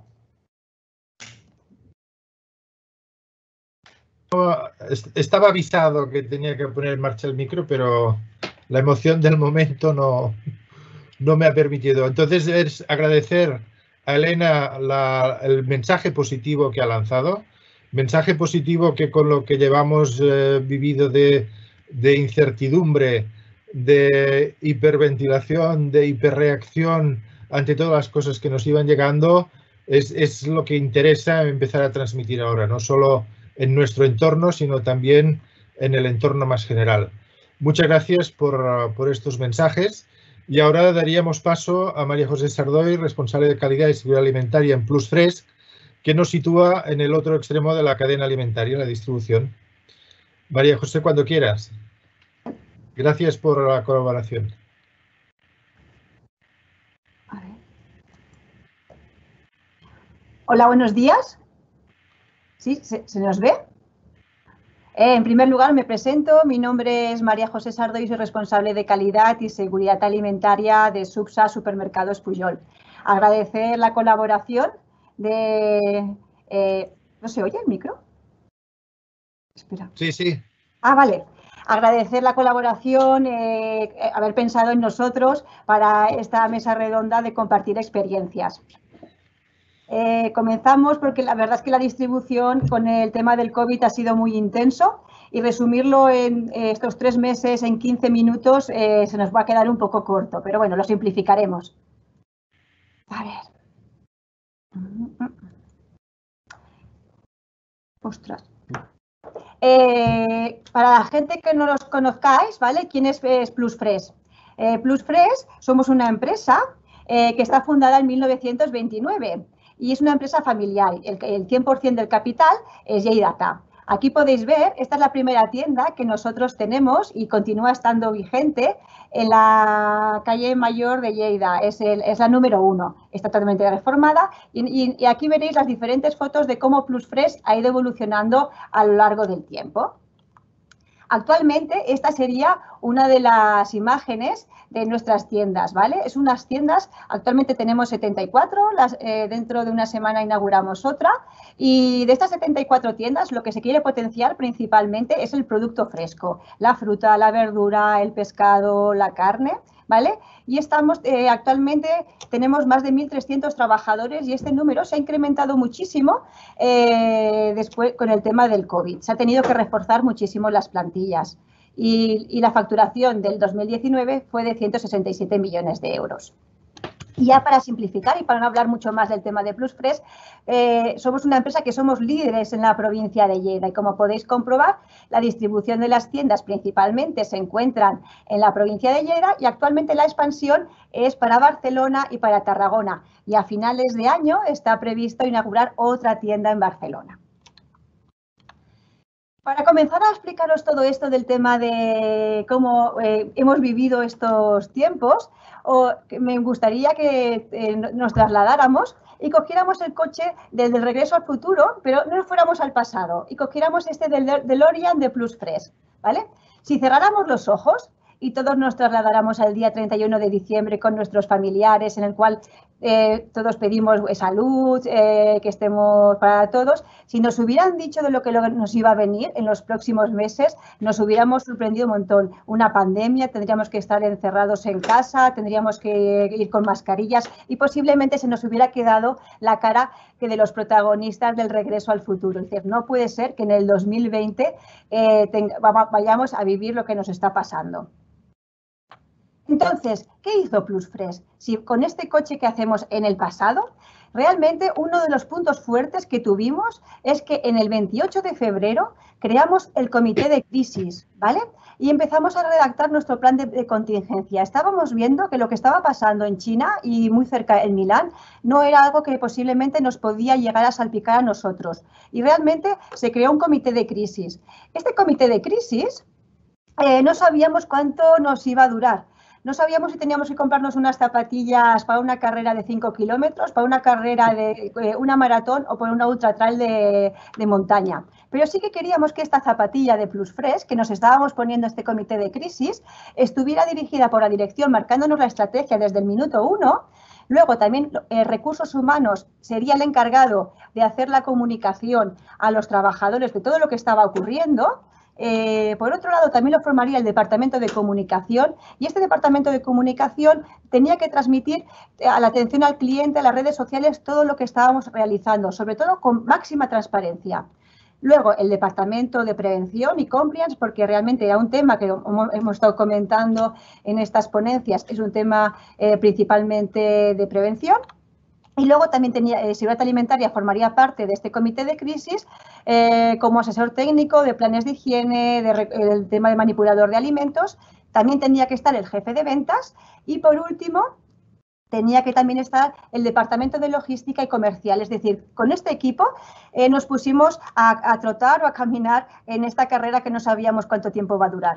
Estaba avisado que tenía que poner en marcha el micro, pero la emoción del momento no me ha permitido. Entonces, es agradecer a Elena el mensaje positivo que ha lanzado, mensaje positivo que con lo que llevamos vivido de incertidumbre, de hiperventilación, de hiperreacción ante todas las cosas que nos iban llegando, es lo que interesa empezar a transmitir ahora, no solo en nuestro entorno, sino también en el entorno más general. Muchas gracias por estos mensajes. Y ahora daríamos paso a María José Sardoy, responsable de calidad y seguridad alimentaria en Plus Fresh, que nos sitúa en el otro extremo de la cadena alimentaria, la distribución. María José, cuando quieras. Gracias por la colaboración. Hola, buenos días. ¿Sí? ¿Se nos ve? En primer lugar, me presento. Mi nombre es María José Sardo y soy responsable de calidad y seguridad alimentaria de Subsa Supermercados Pujol. Agradecer la colaboración de... ¿No se oye el micro? Espera. Sí, sí. Ah, vale. Agradecer la colaboración, haber pensado en nosotros para esta mesa redonda de compartir experiencias. Comenzamos porque la verdad es que la distribución con el tema del COVID ha sido muy intenso y resumirlo en estos 3 meses en 15 minutos se nos va a quedar un poco corto, pero bueno, lo simplificaremos. A ver. Ostras. Para la gente que no los conozcáis, ¿vale? ¿Quién es Plus Fresh? Plus Fresh somos una empresa que está fundada en 1929. Y es una empresa familiar. El 100% del capital es Lleida-K. Aquí podéis ver, esta es la primera tienda que nosotros tenemos y continúa estando vigente en la calle Mayor de Lleida. Es la número 1. Está totalmente reformada y aquí veréis las diferentes fotos de cómo Plus Fresh ha ido evolucionando a lo largo del tiempo. Actualmente esta sería una de las imágenes de nuestras tiendas, ¿vale? Es unas tiendas, actualmente tenemos 74, dentro de una semana inauguramos otra y de estas 74 tiendas lo que se quiere potenciar principalmente es el producto fresco, la fruta, la verdura, el pescado, la carne, ¿vale? Y estamos, actualmente tenemos más de 1.300 trabajadores y este número se ha incrementado muchísimo después con el tema del COVID. Se ha tenido que reforzar muchísimo las plantillas y la facturación del 2019 fue de 167 millones de euros. Y ya para simplificar y para no hablar mucho más del tema de Plus Fresh, somos una empresa que somos líderes en la provincia de Lleida y como podéis comprobar, la distribución de las tiendas principalmente se encuentran en la provincia de Lleida y actualmente la expansión es para Barcelona y para Tarragona y a finales de año está previsto inaugurar otra tienda en Barcelona. Para comenzar a explicaros todo esto del tema de cómo hemos vivido estos tiempos, me gustaría que nos trasladáramos y cogiéramos el coche del regreso al futuro, pero no nos fuéramos al pasado, y cogiéramos este del DeLorean de Plusfresh, ¿vale? Si cerráramos los ojos y todos nos trasladáramos al día 31 de diciembre con nuestros familiares, en el cual todos pedimos salud, que estemos para todos. Si nos hubieran dicho de lo que nos iba a venir en los próximos meses, nos hubiéramos sorprendido un montón. Una pandemia, tendríamos que estar encerrados en casa, tendríamos que ir con mascarillas y posiblemente se nos hubiera quedado la cara que de los protagonistas del Regreso al Futuro. Es decir, no puede ser que en el 2020 vayamos a vivir lo que nos está pasando. Entonces, ¿qué hizo Plusfresh? Si con este coche que hacemos en el pasado, realmente uno de los puntos fuertes que tuvimos es que en el 28 de febrero creamos el comité de crisis, ¿vale? Y empezamos a redactar nuestro plan de contingencia. Estábamos viendo que lo que estaba pasando en China y muy cerca en Milán no era algo que posiblemente nos podía llegar a salpicar a nosotros. Y realmente se creó un comité de crisis. Este comité de crisis no sabíamos cuánto nos iba a durar. No sabíamos si teníamos que comprarnos unas zapatillas para una carrera de 5 kilómetros, para una carrera de una maratón o para una ultra trail de montaña. Pero sí que queríamos que esta zapatilla de Plusfresh, que nos estábamos poniendo este comité de crisis, estuviera dirigida por la dirección, marcándonos la estrategia desde el minuto 1. Luego también recursos humanos sería el encargado de hacer la comunicación a los trabajadores de todo lo que estaba ocurriendo. Por otro lado, también lo formaría el Departamento de Comunicación, y este Departamento de Comunicación tenía que transmitir a la atención al cliente, a las redes sociales, todo lo que estábamos realizando, sobre todo con máxima transparencia. Luego, el Departamento de Prevención y Compliance, porque realmente era un tema que hemos estado comentando en estas ponencias, es un tema principalmente de prevención. Y luego también Seguridad Alimentaria formaría parte de este comité de crisis como asesor técnico de planes de higiene, del tema de manipulador de alimentos. También tenía que estar el jefe de ventas y, por último, tenía que también estar el departamento de logística y comercial. Es decir, con este equipo nos pusimos a trotar o a caminar en esta carrera que no sabíamos cuánto tiempo va a durar.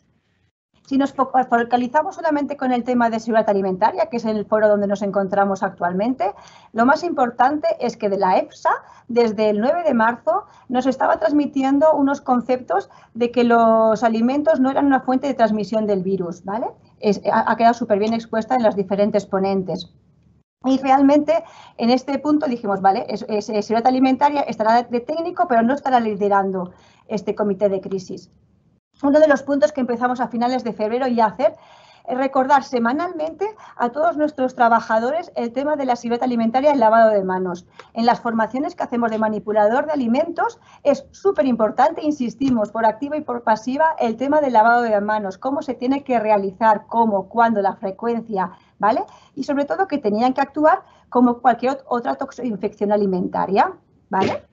Si nos focalizamos solamente con el tema de seguridad alimentaria, que es el foro donde nos encontramos actualmente, lo más importante es que de la EFSA, desde el 9 de marzo, nos estaba transmitiendo unos conceptos de que los alimentos no eran una fuente de transmisión del virus, ¿vale? Ha quedado súper bien expuesta en las diferentes ponentes. Y realmente en este punto dijimos, vale, seguridad alimentaria estará de técnico, pero no estará liderando este comité de crisis. Uno de los puntos que empezamos a finales de febrero ya a hacer es recordar semanalmente a todos nuestros trabajadores el tema de la seguridad alimentaria y el lavado de manos. En las formaciones que hacemos de manipulador de alimentos es súper importante, insistimos, por activa y por pasiva, el tema del lavado de manos, cómo se tiene que realizar, cómo, cuándo, la frecuencia, ¿vale? Y sobre todo que tenían que actuar como cualquier otra infección alimentaria, ¿vale?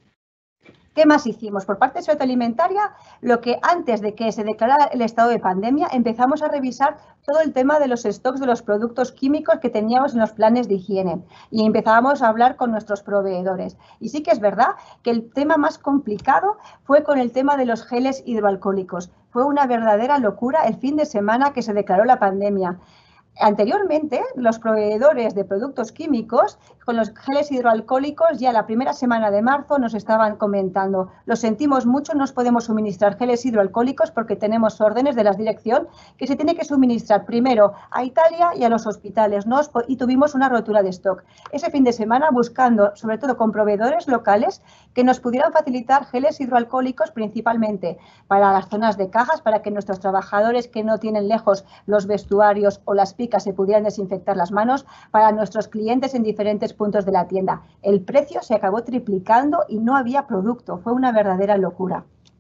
¿Qué más hicimos? Por parte de seguridad alimentaria, lo que antes de que se declarara el estado de pandemia, empezamos a revisar todo el tema de los stocks de los productos químicos que teníamos en los planes de higiene y empezábamos a hablar con nuestros proveedores. Y sí que es verdad que el tema más complicado fue con el tema de los geles hidroalcohólicos. Fue una verdadera locura el fin de semana que se declaró la pandemia. Anteriormente, los proveedores de productos químicos con los geles hidroalcohólicos ya la primera semana de marzo nos estaban comentando: lo sentimos mucho, no os podemos suministrar geles hidroalcohólicos porque tenemos órdenes de la dirección que se tiene que suministrar primero a Italia y a los hospitales, y tuvimos una rotura de stock. Ese fin de semana buscando, sobre todo con proveedores locales, que nos pudieran facilitar geles hidroalcohólicos principalmente para las zonas de cajas, para que nuestros trabajadores que no tienen lejos los vestuarios o las picas se pudieran desinfectar las manos, para nuestros clientes en diferentes puntos de la tienda. El precio se acabó triplicando y no había producto. Fue una verdadera locura.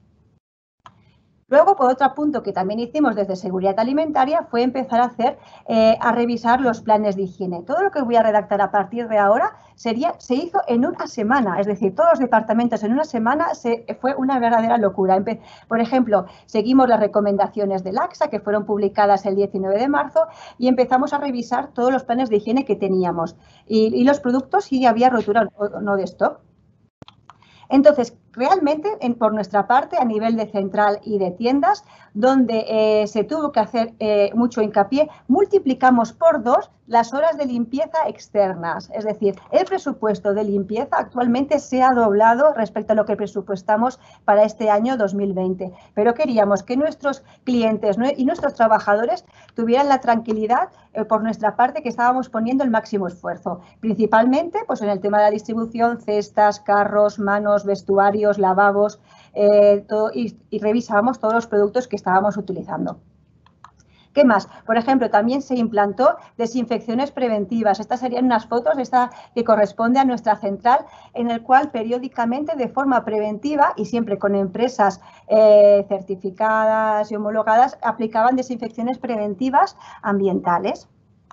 Luego, por otro punto que también hicimos desde seguridad alimentaria fue empezar a revisar los planes de higiene. Todo lo que voy a redactar a partir de ahora se hizo en una semana, es decir, todos los departamentos en una semana fue una verdadera locura. Por ejemplo, seguimos las recomendaciones del AXA que fueron publicadas el 19 de marzo y empezamos a revisar todos los planes de higiene que teníamos y los productos si había rotura o no de stock. Entonces, realmente, por nuestra parte, a nivel de central y de tiendas, donde se tuvo que hacer mucho hincapié, multiplicamos por 2 las horas de limpieza externas. Es decir, el presupuesto de limpieza actualmente se ha doblado respecto a lo que presupuestamos para este año 2020. Pero queríamos que nuestros clientes y nuestros trabajadores tuvieran la tranquilidad por nuestra parte que estábamos poniendo el máximo esfuerzo. Principalmente pues, en el tema de la distribución, cestas, carros, manos, vestuarios, lavabos, y revisábamos todos los productos que estábamos utilizando. ¿Qué más? Por ejemplo, también se implantó desinfecciones preventivas. Estas serían unas fotos, esta que corresponde a nuestra central, en el cual periódicamente, de forma preventiva y siempre con empresas certificadas y homologadas, aplicaban desinfecciones preventivas ambientales.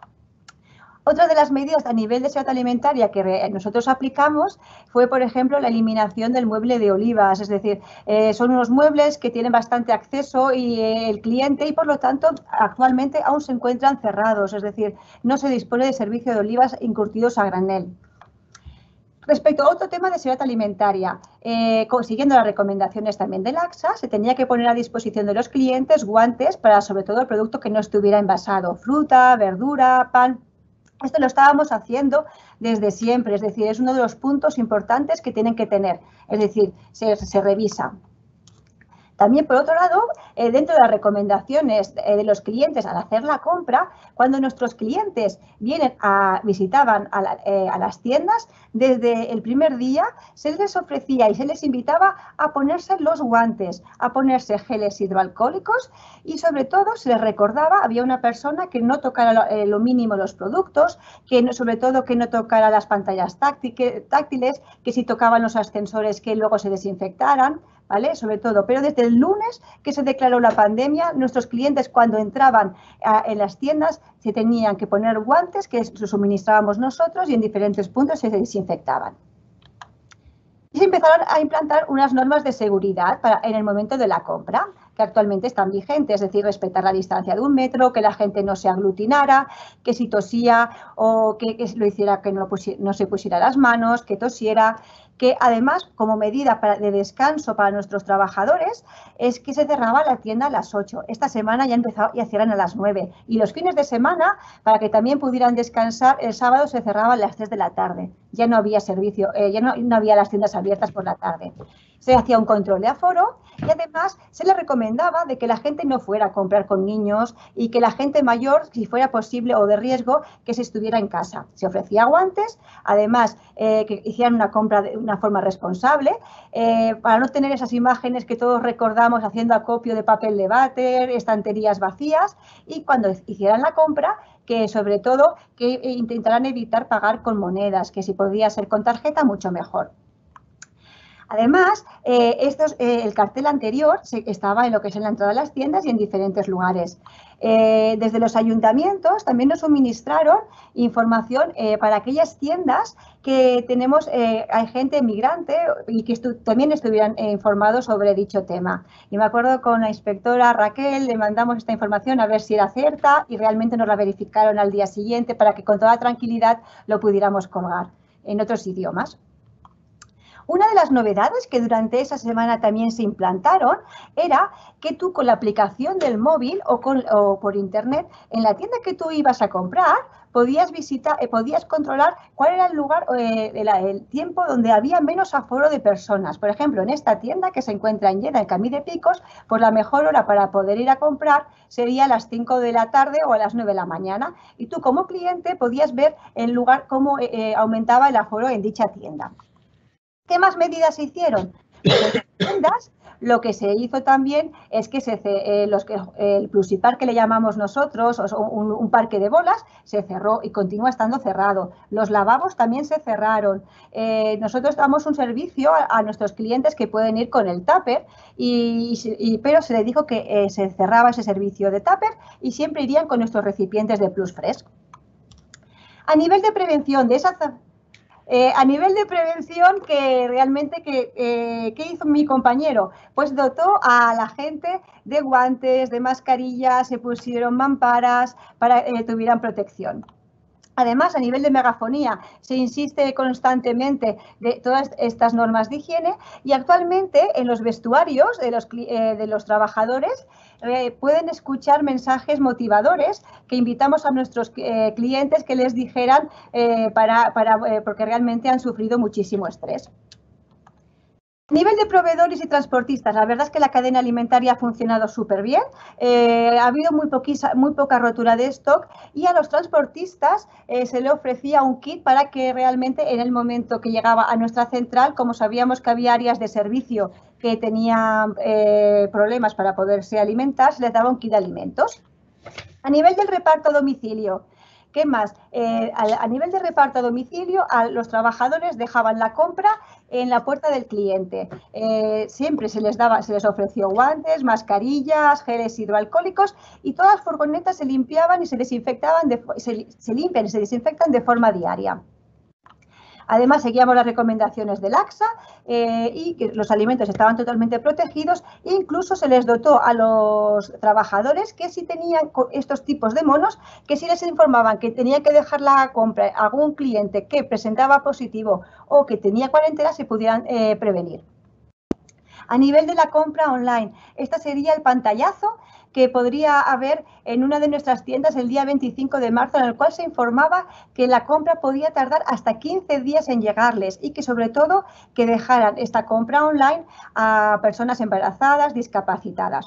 Otra de las medidas a nivel de seguridad alimentaria que nosotros aplicamos fue, por ejemplo, la eliminación del mueble de olivas. Es decir, son unos muebles que tienen bastante acceso y el cliente y, por lo tanto, actualmente aún se encuentran cerrados. Es decir, no se dispone de servicio de olivas encurtidos a granel. Respecto a otro tema de seguridad alimentaria, siguiendo las recomendaciones también del AXA, se tenía que poner a disposición de los clientes guantes para, sobre todo, el producto que no estuviera envasado, fruta, verdura, pan. Esto lo estábamos haciendo desde siempre, es decir, es uno de los puntos importantes que tienen que tener, es decir, se revisa. También, por otro lado, dentro de las recomendaciones de los clientes al hacer la compra, cuando nuestros clientes visitaban a las tiendas, desde el primer día se les ofrecía y se les invitaba a ponerse los guantes, a ponerse geles hidroalcohólicos y, sobre todo, se les recordaba, había una persona que no tocara lo mínimo los productos, sobre todo que no tocara las pantallas táctiles, que si tocaban los ascensores que luego se desinfectaran. ¿Vale? Sobre todo, pero desde el lunes que se declaró la pandemia, nuestros clientes cuando entraban en las tiendas se tenían que poner guantes que suministrábamos nosotros y en diferentes puntos se desinfectaban. Y se empezaron a implantar unas normas de seguridad en el momento de la compra, que actualmente están vigentes, es decir, respetar la distancia de 1 metro, que la gente no se aglutinara, que si tosía o que lo hiciera que no se pusiera las manos, que tosiera, que además, como medida de descanso para nuestros trabajadores, es que se cerraba la tienda a las 8. Esta semana ya cierran a las 9. Y los fines de semana, para que también pudieran descansar, el sábado se cerraba a las 3 de la tarde. Ya no había servicio, ya no había las tiendas abiertas por la tarde. Se hacía un control de aforo y además se le recomendaba de que la gente no fuera a comprar con niños y que la gente mayor, si fuera posible o de riesgo, que se estuviera en casa. Se ofrecía guantes, además que hicieran una compra de una forma responsable, para no tener esas imágenes que todos recordamos haciendo acopio de papel de váter, estanterías vacías, y cuando hicieran la compra, que sobre todo que intentaran evitar pagar con monedas, que si podía ser con tarjeta, mucho mejor. Además, el cartel anterior estaba en lo que es en la entrada de las tiendas y en diferentes lugares. Desde los ayuntamientos también nos suministraron información para aquellas tiendas que tenemos, hay gente migrante y que también estuvieran informados sobre dicho tema. Y me acuerdo con la inspectora Raquel, le mandamos esta información a ver si era cierta y realmente nos la verificaron al día siguiente para que con toda tranquilidad lo pudiéramos colgar en otros idiomas. Una de las novedades que durante esa semana también se implantaron era que tú con la aplicación del móvil o por internet, en la tienda que tú ibas a comprar, podías controlar cuál era el lugar, el tiempo donde había menos aforo de personas. Por ejemplo, en esta tienda que se encuentra en Lleida, en Camí de Picos, pues la mejor hora para poder ir a comprar sería a las 5 de la tarde o a las 9 de la mañana. Y tú como cliente podías ver el lugar cómo aumentaba el aforo en dicha tienda. ¿Qué más medidas se hicieron? Pues en las tiendas lo que se hizo también es que el Plusipar que le llamamos nosotros, o un parque de bolas, se cerró y continúa estando cerrado. Los lavabos también se cerraron. Nosotros damos un servicio a nuestros clientes que pueden ir con el tupper, pero se les dijo que se cerraba ese servicio de tupper y siempre irían con nuestros recipientes de Plusfresh. A nivel de prevención de esa... que realmente, ¿qué hizo mi compañero? Pues dotó a la gente de guantes, de mascarillas, se pusieron mamparas para que tuvieran protección. Además, a nivel de megafonía, se insiste constantemente de todas estas normas de higiene y actualmente en los vestuarios de los trabajadores pueden escuchar mensajes motivadores que invitamos a nuestros clientes que les dijeran porque realmente han sufrido muchísimo estrés. A nivel de proveedores y transportistas, la verdad es que la cadena alimentaria ha funcionado súper bien. Ha habido muy poca rotura de stock y a los transportistas se le ofrecía un kit para que realmente en el momento que llegaba a nuestra central, como sabíamos que había áreas de servicio que tenían problemas para poderse alimentar, se les daba un kit de alimentos. A nivel del reparto a domicilio, ¿qué más? A nivel de reparto a domicilio, a los trabajadores dejaban la compra en la puerta del cliente. Siempre se les ofreció guantes, mascarillas, geles hidroalcohólicos y todas las furgonetas se limpiaban y se limpian y se desinfectan de forma diaria. Además, seguíamos las recomendaciones del AXA y que los alimentos estaban totalmente protegidos e incluso se les dotó a los trabajadores que si tenían estos tipos de monos, que si les informaban que tenían que dejar la compra a algún cliente que presentaba positivo o que tenía cuarentena, se pudieran prevenir. A nivel de la compra online, este sería el pantallazo que podría haber en una de nuestras tiendas el día 25 de marzo, en el cual se informaba que la compra podía tardar hasta 15 días en llegarles y que sobre todo que dejaran esta compra online a personas embarazadas, discapacitadas.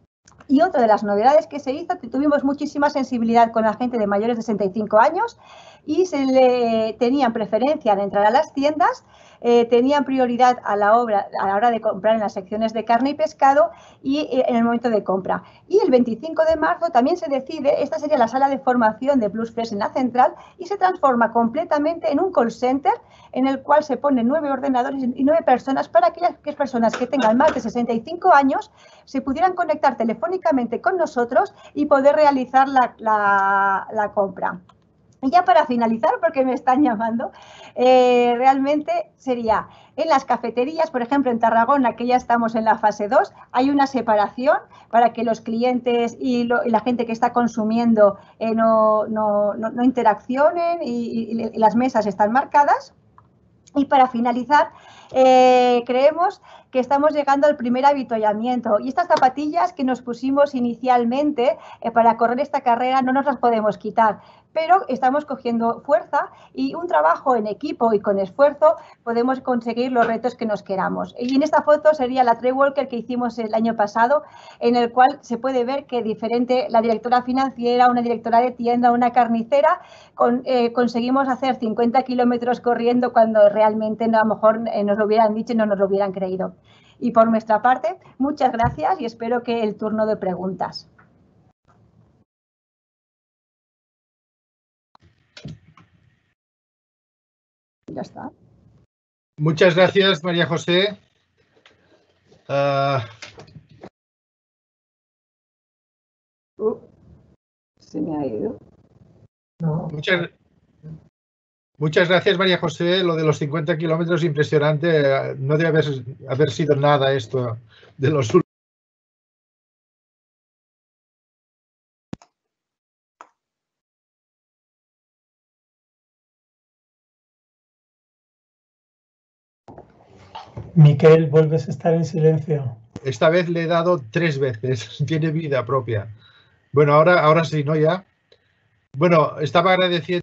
Y otra de las novedades que se hizo, que tuvimos muchísima sensibilidad con la gente de mayores de 65 años y se le tenían preferencia al entrar a las tiendas, tenían prioridad a la hora de comprar en las secciones de carne y pescado y en el momento de compra. Y el 25 de marzo también se decide, esta sería la sala de formación de Plus Fresh en la central y se transforma completamente en un call center en el cual se ponen 9 ordenadores y 9 personas para aquellas personas que tengan más de 65 años se pudieran conectar telefónicamente con nosotros y poder realizar la compra. Y ya para finalizar, porque me están llamando, realmente sería en las cafeterías, por ejemplo, en Tarragona, que ya estamos en la fase 2, hay una separación para que los clientes y la gente que está consumiendo no interaccionen y las mesas están marcadas. Y para finalizar, creemos que estamos llegando al primer avituallamiento y estas zapatillas que nos pusimos inicialmente para correr esta carrera no nos las podemos quitar, pero estamos cogiendo fuerza y un trabajo en equipo y con esfuerzo podemos conseguir los retos que nos queramos. Y en esta foto sería la Trail Walker que hicimos el año pasado, en el cual se puede ver que diferente la directora financiera, una directora de tienda, una carnicera, conseguimos hacer 50 kilómetros corriendo cuando realmente a lo mejor nos lo hubieran dicho y no nos lo hubieran creído. Y por nuestra parte, muchas gracias y espero que el turno de preguntas. Ya está. Muchas gracias, María José. Se me ha ido. No. Muchas gracias, María José. Lo de los 50 kilómetros, impresionante. No debe haber sido nada esto de los últimos. Miquel, vuelves a estar en silencio. Esta vez le he dado 3 veces. Tiene vida propia. Bueno, ahora sí, ¿no? Ya. Bueno, estaba agradeciendo.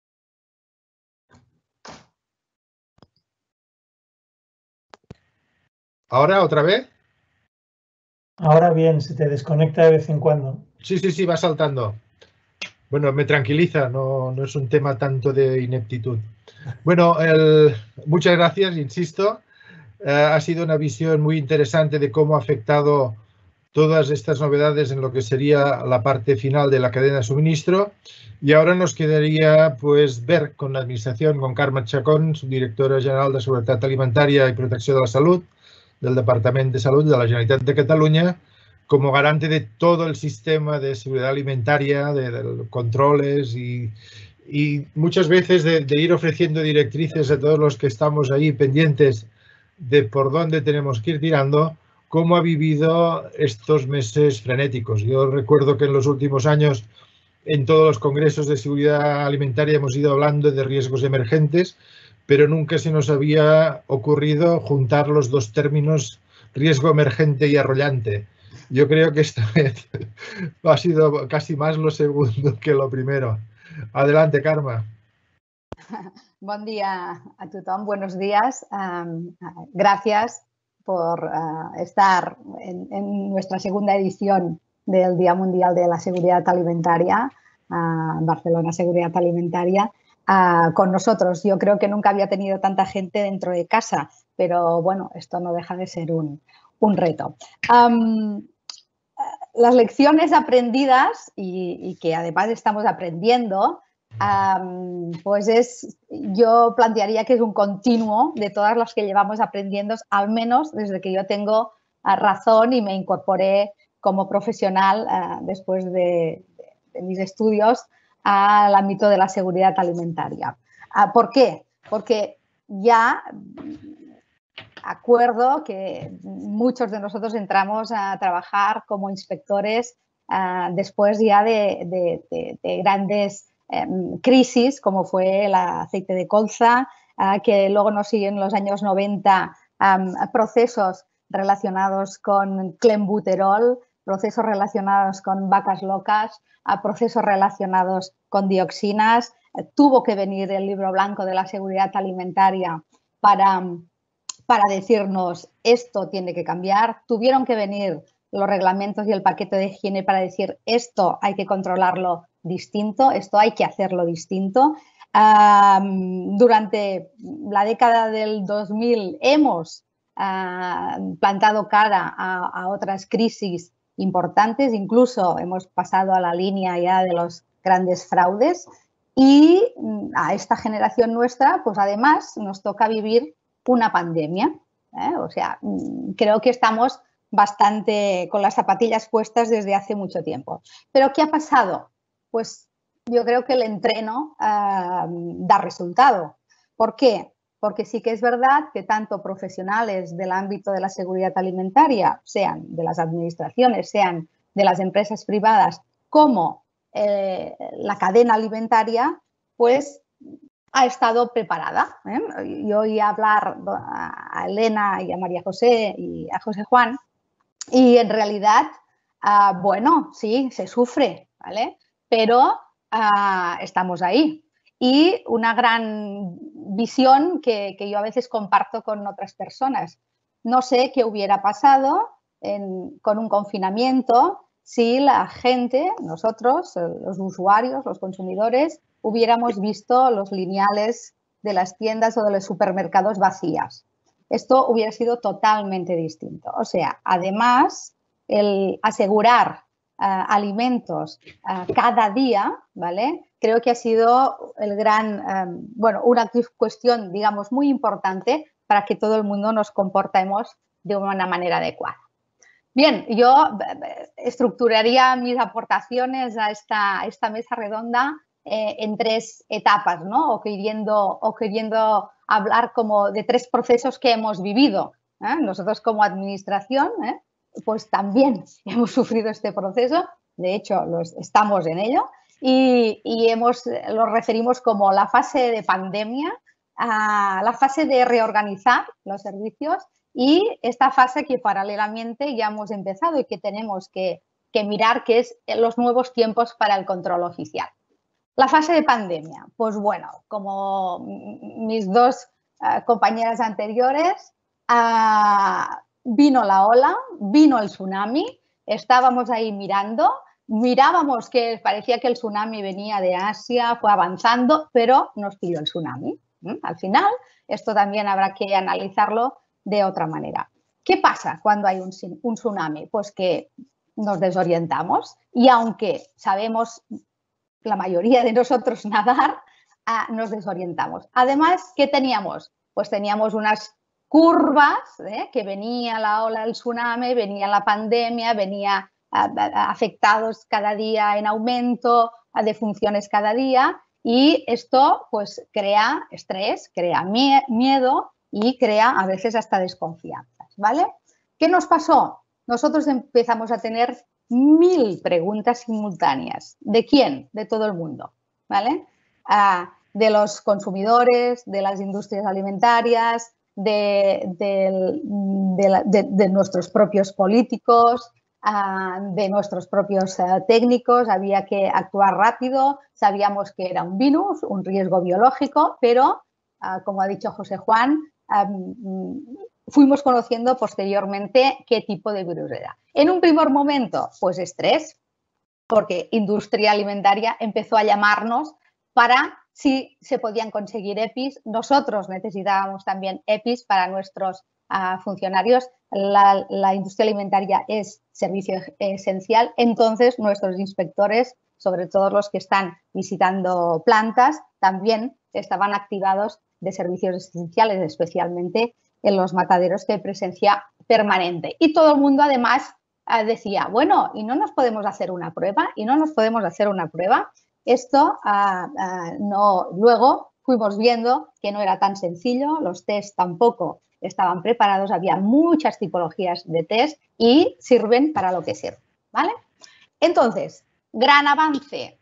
¿Ahora otra vez? Ahora bien, se te desconecta de vez en cuando. Sí, va saltando. Bueno, me tranquiliza, no es un tema tanto de ineptitud. Bueno, muchas gracias, insisto. Ha sido una visión muy interesante de cómo ha afectado todas estas novedades en lo que sería la parte final de la cadena de suministro. Y ahora nos quedaría pues ver con la administración, con Carme Chacón, subdirectora general de Seguretat Alimentària i Protecció de la Salut del Departament de Salut de la Generalitat de Catalunya, como garante de todo el sistema de seguridad alimentaria, de controles y muchas veces de ir ofreciendo directrices a todos los que estamos ahí pendientes de por dónde tenemos que ir tirando, cómo ha vivido estos meses frenéticos. Yo recuerdo que en los últimos años en todos los congresos de seguridad alimentaria hemos ido hablando de riesgos emergentes, pero nunca se nos había ocurrido juntar los dos términos riesgo emergente y arrollante. Yo creo que esta vez ha sido casi más lo segundo que lo primero. Adelante, Carme. Bon dia a tothom, buenos días. Gracias por estar en nuestra segunda edición del Día Mundial de la Seguridad Alimentaria, Barcelona Seguridad Alimentaria, con nosotros. Yo creo que nunca había tenido tanta gente dentro de casa, pero bueno, esto no deja de ser un reto. Las lecciones aprendidas y que además estamos aprendiendo, pues yo plantearía que es un continuo de todas las que llevamos aprendiendo, al menos desde que yo tengo razón y me incorporé como profesional después de mis estudios al ámbito de la seguridad alimentaria. ¿Por qué? Porque ya acuerdo que muchos de nosotros entramos a trabajar como inspectores después ya de grandes crisis, como fue el aceite de colza, que luego nos siguen en los años 90 procesos relacionados con clenbuterol, procesos relacionados con vacas locas, procesos relacionados con dioxinas. Tuvo que venir el libro blanco de la seguridad alimentaria para decirnos esto tiene que cambiar. Tuvieron que venir los reglamentos y el paquete de higiene para decir esto hay que controlarlo distinto, esto hay que hacerlo distinto. Durante la década del 2000 hemos plantado cara a otras crisis importantes, incluso hemos pasado a la línea ya de los grandes fraudes y a esta generación nuestra, pues además nos toca vivir una pandemia. O sea, creo que estamos bastante con las zapatillas puestas desde hace mucho tiempo. ¿Pero qué ha pasado? Pues yo creo que el entreno da resultado. ¿Por qué? Porque sí que es verdad que tanto profesionales del ámbito de la seguridad alimentaria, sean de las administraciones, sean de las empresas privadas, como la cadena alimentaria, pues ha estado preparada. Yo oí hablar a Elena y a María José y a José Juan y en realidad, bueno, sí, se sufre, ¿vale? Pero estamos ahí. Y una gran visión que yo a veces comparto con otras personas. No sé qué hubiera pasado con un confinamiento si la gente, nosotros, los usuarios, los consumidores, hubiéramos visto los lineales de las tiendas o de los supermercados vacías. Esto hubiera sido totalmente distinto. O sea, además, el asegurar alimentos cada día, ¿vale? Creo que ha sido el gran, bueno, una cuestión, digamos, muy importante para que todo el mundo nos comportemos de una manera adecuada. Bien, yo estructuraría mis aportaciones a esta mesa redonda en tres etapas, ¿no? O queriendo hablar como de tres procesos que hemos vivido. Nosotros como administración, pues también hemos sufrido este proceso, de hecho estamos en ello y lo referimos como la fase de pandemia, la fase de reorganizar los servicios y esta fase que paralelamente ya hemos empezado y que tenemos que mirar, que es los nuevos tiempos para el control oficial. La fase de pandemia, pues bueno, como mis dos compañeras anteriores, vino la ola, vino el tsunami, estábamos ahí mirábamos que parecía que el tsunami venía de Asia, fue avanzando, pero nos pilló el tsunami. Al final, esto también habrá que analizarlo de otra manera. ¿Qué pasa cuando hay un tsunami? Pues que nos desorientamos y aunque sabemos la mayoría de nosotros nadar, nos desorientamos. Además, ¿qué teníamos? Pues teníamos unas curvas, que venía la ola del tsunami, venía la pandemia, venía afectados cada día en aumento, defunciones cada día y esto pues crea estrés, crea miedo y crea a veces hasta desconfianzas, ¿vale? ¿Qué nos pasó? Nosotros empezamos a tener 1000 preguntas simultáneas. ¿De quién? De todo el mundo, ¿vale? De los consumidores, de las industrias alimentarias, de nuestros propios políticos, de nuestros propios técnicos. Había que actuar rápido, sabíamos que era un virus, un riesgo biológico, pero, como ha dicho José Juan, fuimos conociendo posteriormente qué tipo de virus era. En un primer momento, pues estrés, porque industria alimentaria empezó a llamarnos para si se podían conseguir EPIs. Nosotros necesitábamos también EPIs para nuestros funcionarios. La industria alimentaria es servicio esencial, entonces nuestros inspectores, sobre todo los que están visitando plantas, también estaban activados de servicios esenciales, especialmente en los mataderos de presencia permanente. Y todo el mundo además decía, bueno, ¿y no nos podemos hacer una prueba? ¿Y no nos podemos hacer una prueba? Esto no. Luego fuimos viendo que no era tan sencillo, los test tampoco estaban preparados, había muchas tipologías de test y sirven para lo que sirven, ¿vale? Entonces, gran avance,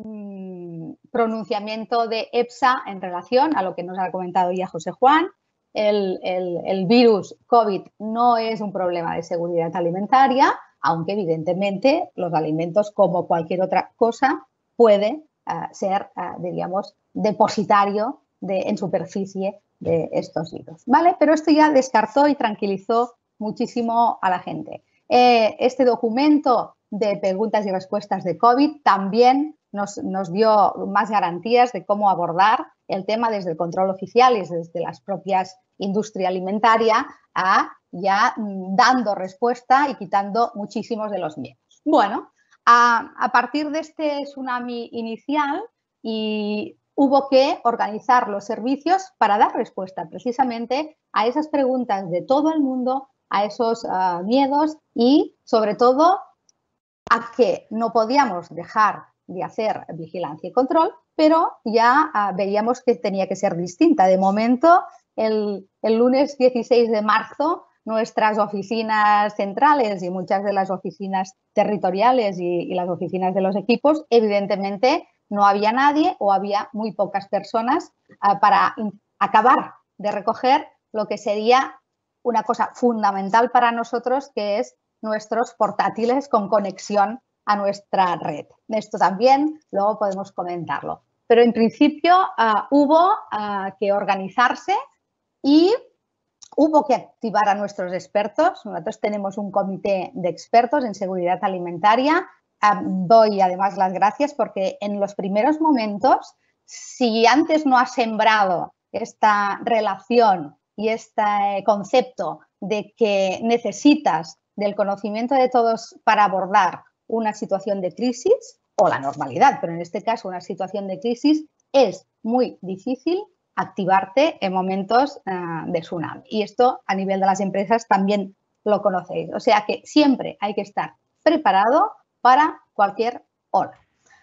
pronunciamiento de EFSA en relación a lo que nos ha comentado ya José Juan. El virus COVID no es un problema de seguridad alimentaria, aunque evidentemente los alimentos, como cualquier otra cosa, puede ser, diríamos, depositario en superficie de estos virus, ¿vale? Pero esto ya descartó y tranquilizó muchísimo a la gente. Este documento de preguntas y respuestas de COVID también nos dio más garantías de cómo abordar el tema desde el control oficial y desde las propias industria alimentaria, ya dando respuesta y quitando muchísimos de los miedos. Bueno, a partir de este tsunami inicial hubo que organizar los servicios para dar respuesta precisamente a esas preguntas de todo el mundo, a esos miedos y, sobre todo, a que no podíamos dejar de hacer vigilancia y control, pero ya veíamos que tenía que ser distinta. De momento, el lunes 16 de marzo, nuestras oficinas centrales y muchas de las oficinas territoriales y las oficinas de los equipos, evidentemente no había nadie o había muy pocas personas para acabar de recoger lo que sería una cosa fundamental para nosotros, que es nuestros portátiles con conexión a nuestra red. Esto también luego podemos comentarlo. Pero en principio hubo que organizarse y hubo que activar a nuestros expertos. Nosotros tenemos un comité de expertos en seguridad alimentaria. Doy además las gracias porque en los primeros momentos, si antes no has sembrado esta relación y este concepto de que necesitas del conocimiento de todos para abordar una situación de crisis o la normalidad, pero en este caso una situación de crisis, es muy difícil activarte en momentos de tsunami. Y esto a nivel de las empresas también lo conocéis. O sea que siempre hay que estar preparado para cualquier ola.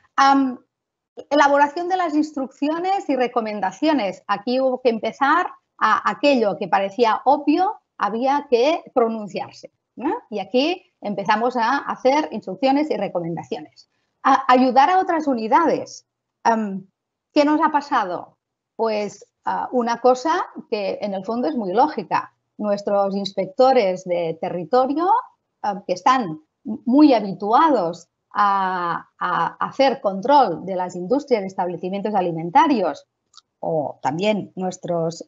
Elaboración de las instrucciones y recomendaciones. Aquí hubo que empezar a aquello que parecía obvio, había que pronunciarse, ¿no? Y aquí empezamos a hacer instrucciones y recomendaciones. Ayudar a otras unidades. ¿Qué nos ha pasado? Pues una cosa que en el fondo es muy lógica. Nuestros inspectores de territorio, que están muy habituados a hacer control de las industrias y establecimientos alimentarios, o también nuestros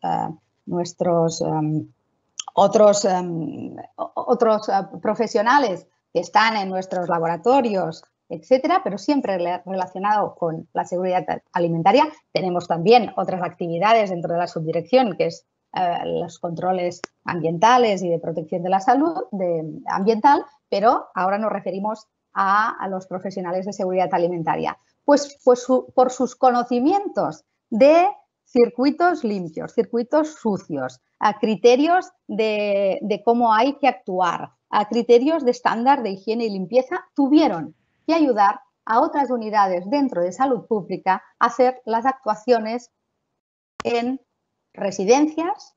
otros profesionales que están en nuestros laboratorios, etcétera, pero siempre relacionado con la seguridad alimentaria. Tenemos también otras actividades dentro de la subdirección, que es los controles ambientales y de protección de la salud ambiental, pero ahora nos referimos a los profesionales de seguridad alimentaria. Pues por sus conocimientos de circuitos limpios, circuitos sucios, a criterios de cómo hay que actuar, a criterios de estándar de higiene y limpieza, tuvieron que ayudar a otras unidades dentro de salud pública a hacer las actuaciones en residencias,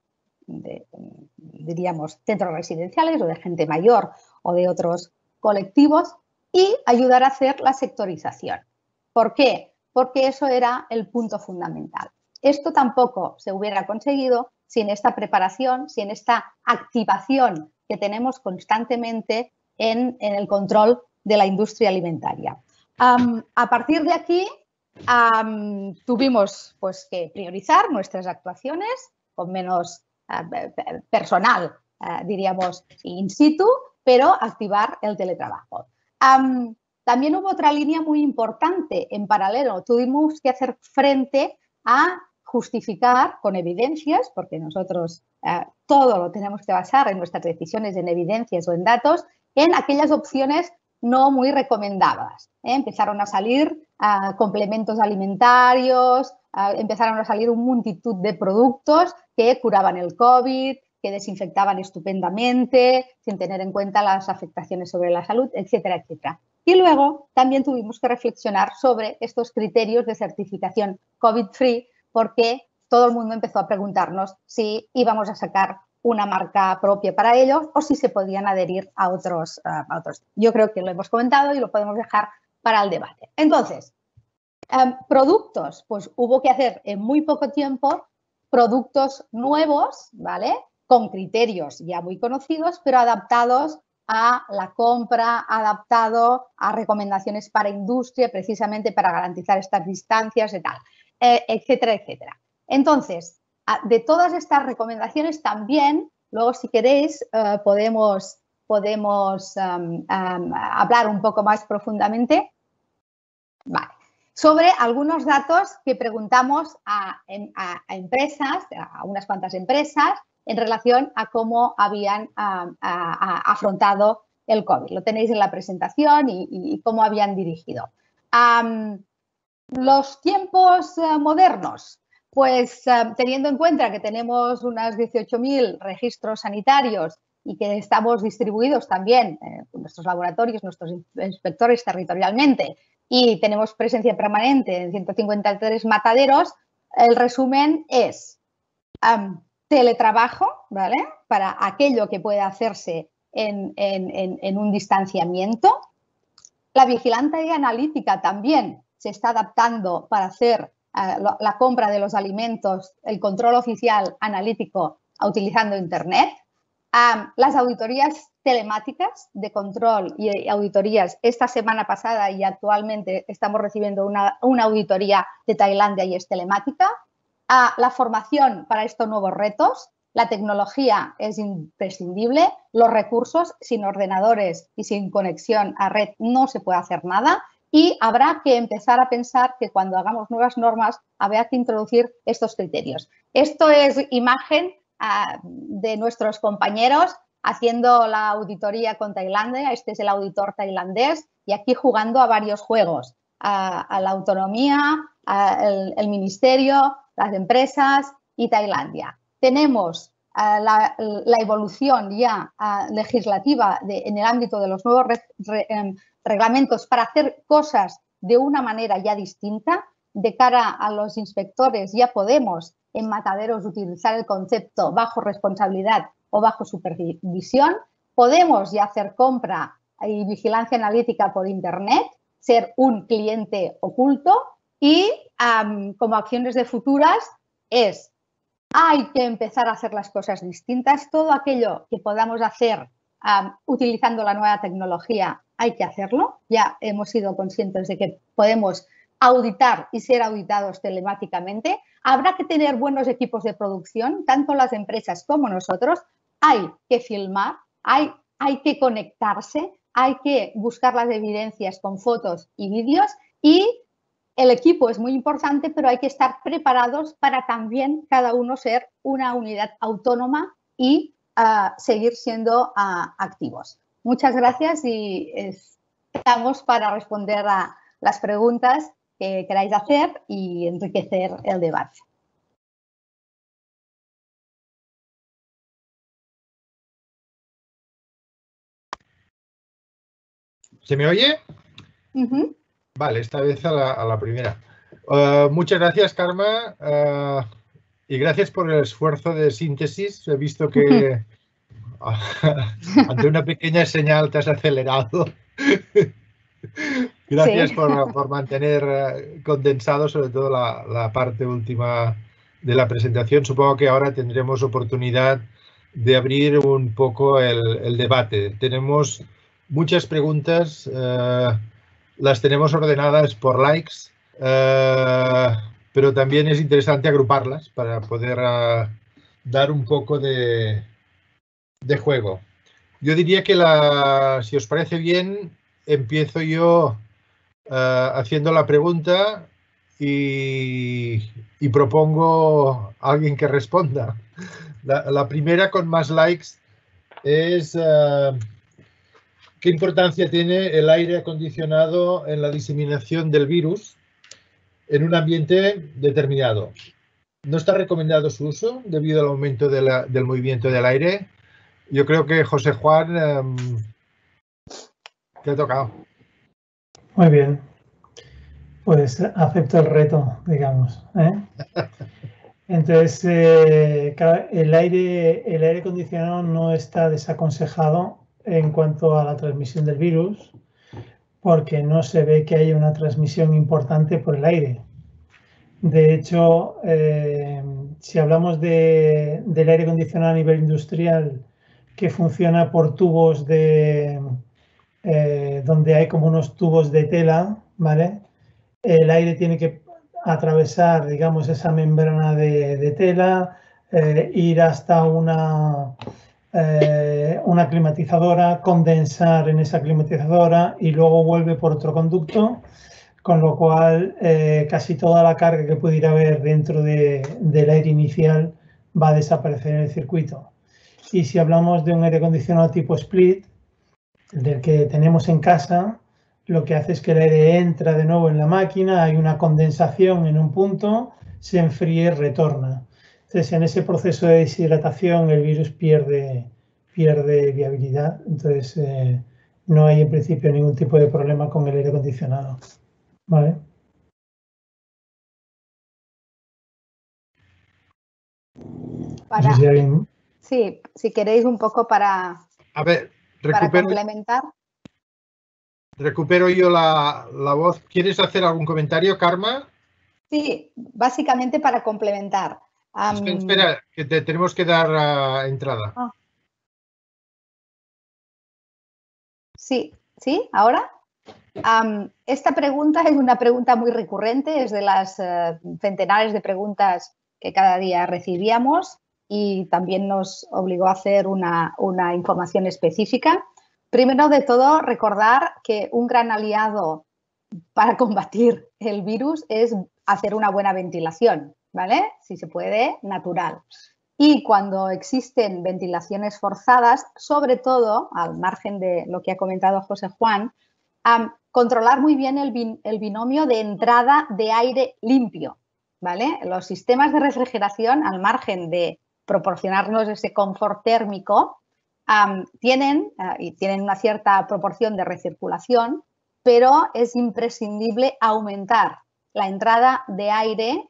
diríamos centros residenciales o de gente mayor o de otros colectivos, y ayudar a hacer la sectorización. ¿Por qué? Porque eso era el punto fundamental. Esto tampoco se hubiera conseguido sin esta preparación, sin esta activación que tenemos constantemente en el control de la industria alimentaria. A partir de aquí, tuvimos pues, que priorizar nuestras actuaciones con menos personal, diríamos, in situ, pero activar el teletrabajo. También hubo otra línea muy importante en paralelo. Tuvimos que hacer frente a justificar con evidencias, porque nosotros todo lo tenemos que basar en nuestras decisiones en evidencias o en datos, en aquellas opciones no muy recomendadas. Empezaron a salir complementos alimentarios, empezaron a salir una multitud de productos que curaban el COVID, que desinfectaban estupendamente, sin tener en cuenta las afectaciones sobre la salud, etcétera, etcétera. Y luego también tuvimos que reflexionar sobre estos criterios de certificación COVID-free, porque todo el mundo empezó a preguntarnos si íbamos a sacar una marca propia para ellos o si se podían adherir a otros. Yo creo que lo hemos comentado y lo podemos dejar para el debate. Entonces, productos, pues hubo que hacer en muy poco tiempo productos nuevos, ¿vale? Con criterios ya muy conocidos, pero adaptados a la compra, adaptado a recomendaciones para industria, precisamente para garantizar estas distancias y tal, etcétera, etcétera. Entonces, de todas estas recomendaciones también, luego si queréis, podemos hablar un poco más profundamente. Vale. Sobre algunos datos que preguntamos a empresas, a unas cuantas empresas, en relación a cómo habían afrontado el COVID. Lo tenéis en la presentación y cómo habían dirigido. Los tiempos modernos, pues teniendo en cuenta que tenemos unos 18.000 registros sanitarios y que estamos distribuidos también con nuestros laboratorios, nuestros inspectores territorialmente y tenemos presencia permanente en 153 mataderos, el resumen es teletrabajo, ¿vale? Para aquello que puede hacerse en un distanciamiento. La vigilancia analítica también se está adaptando para hacer la compra de los alimentos, el control oficial analítico utilizando Internet. Las auditorías telemáticas de control y auditorías esta semana pasada y actualmente estamos recibiendo una auditoría de Tailandia y es telemática. La formación para estos nuevos retos, la tecnología es imprescindible, los recursos, sin ordenadores y sin conexión a red no se puede hacer nada y habrá que empezar a pensar que cuando hagamos nuevas normas habrá que introducir estos criterios. Esto es imagen de nuestros compañeros haciendo la auditoría con Tailandia, este es el auditor tailandés y aquí jugando a varios juegos, a la autonomía, el ministerio, las empresas y Tailandia. Tenemos la evolución ya legislativa en el ámbito de los nuevos reglamentos para hacer cosas de una manera ya distinta. De cara a los inspectores ya podemos en mataderos utilizar el concepto bajo responsabilidad o bajo supervisión. Podemos ya hacer compra y vigilancia analítica por Internet, ser un cliente oculto y como acciones de futuras hay que empezar a hacer las cosas distintas. Todo aquello que podamos hacer utilizando la nueva tecnología hay que hacerlo. Ya hemos sido conscientes de que podemos auditar y ser auditados telemáticamente. Habrá que tener buenos equipos de producción, tanto las empresas como nosotros. Hay que filmar, hay que conectarse, hay que buscar las evidencias con fotos y vídeos y el equipo es muy importante, pero hay que estar preparados para también cada uno ser una unidad autónoma y seguir siendo activos. Muchas gracias y estamos para responder a las preguntas que queráis hacer y enriquecer el debate. ¿Se me oye? Uh-huh. Vale, esta vez a la primera. Muchas gracias, Carme, y gracias por el esfuerzo de síntesis. He visto que ante una pequeña señal te has acelerado. Gracias Sí. por mantener condensado sobre todo la parte última de la presentación. Supongo que ahora tendremos oportunidad de abrir un poco el debate. Tenemos muchas preguntas, las tenemos ordenadas por likes, pero también es interesante agruparlas para poder dar un poco de juego. Yo diría que, si os parece bien, empiezo yo haciendo la pregunta y propongo a alguien que responda. La primera con más likes es ¿qué importancia tiene el aire acondicionado en la diseminación del virus en un ambiente determinado? ¿No está recomendado su uso debido al aumento del movimiento del aire? Yo creo que José Juan te ha tocado. Muy bien. Pues acepto el reto, digamos. Entonces, claro, el aire acondicionado no está desaconsejado en cuanto a la transmisión del virus, porque no se ve que haya una transmisión importante por el aire. De hecho, si hablamos del aire acondicionado a nivel industrial, que funciona por tubos donde hay como unos tubos de tela, ¿vale? El aire tiene que atravesar, digamos, esa membrana de tela, ir hasta una climatizadora, condensar en esa climatizadora y luego vuelve por otro conducto, con lo cual casi toda la carga que pudiera haber dentro del aire inicial va a desaparecer en el circuito. Y si hablamos de un aire acondicionado tipo split, del que tenemos en casa, lo que hace es que el aire entra de nuevo en la máquina, hay una condensación en un punto, se enfría y retorna. Entonces, en ese proceso de deshidratación el virus pierde viabilidad. Entonces, no hay en principio ningún tipo de problema con el aire acondicionado. ¿Vale? Sí, si queréis un poco para complementar. Recupero yo la voz. ¿Quieres hacer algún comentario, Karma? Sí, básicamente para complementar. Espera, que tenemos que dar entrada. Sí, ¿ahora? Esta pregunta es una pregunta muy recurrente, es de las centenares de preguntas que cada día recibíamos y también nos obligó a hacer una información específica. Primero de todo, recordar que un gran aliado para combatir el virus es hacer una buena ventilación, ¿vale? Si se puede, natural. Y cuando existen ventilaciones forzadas, sobre todo, al margen de lo que ha comentado José Juan, controlar muy bien el binomio de entrada de aire limpio, ¿vale? Los sistemas de refrigeración, al margen de proporcionarnos ese confort térmico, tienen una cierta proporción de recirculación, pero es imprescindible aumentar la entrada de aire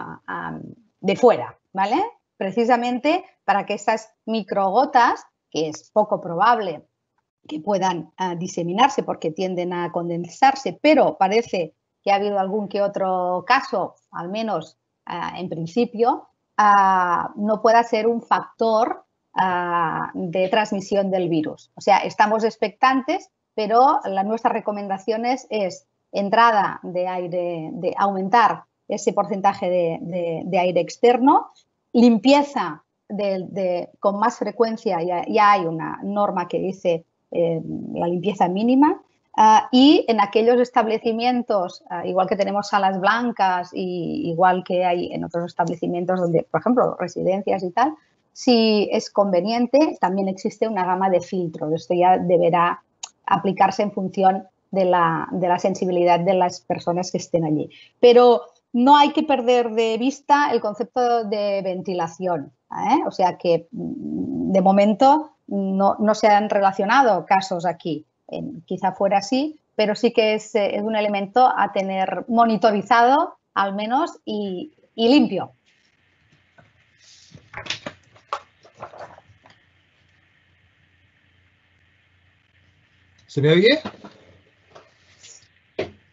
de fuera, ¿vale? Precisamente para que esas microgotas, que es poco probable que puedan diseminarse porque tienden a condensarse, pero parece que ha habido algún que otro caso, al menos en principio, no pueda ser un factor de transmisión del virus. O sea, estamos expectantes, pero nuestras recomendaciones es entrada de aire, de aumentar ese porcentaje de aire externo, limpieza con más frecuencia, ya hay una norma que dice la limpieza mínima, y en aquellos establecimientos, igual que tenemos salas blancas y igual que hay en otros establecimientos donde, por ejemplo, residencias y tal, si es conveniente, también existe una gama de filtros. Esto ya deberá aplicarse en función de la sensibilidad de las personas que estén allí. Pero no hay que perder de vista el concepto de ventilación. O sea que, de momento, no se han relacionado casos aquí. Quizá fuera así, pero sí que es un elemento a tener monitorizado, al menos, y limpio. ¿Se me oye?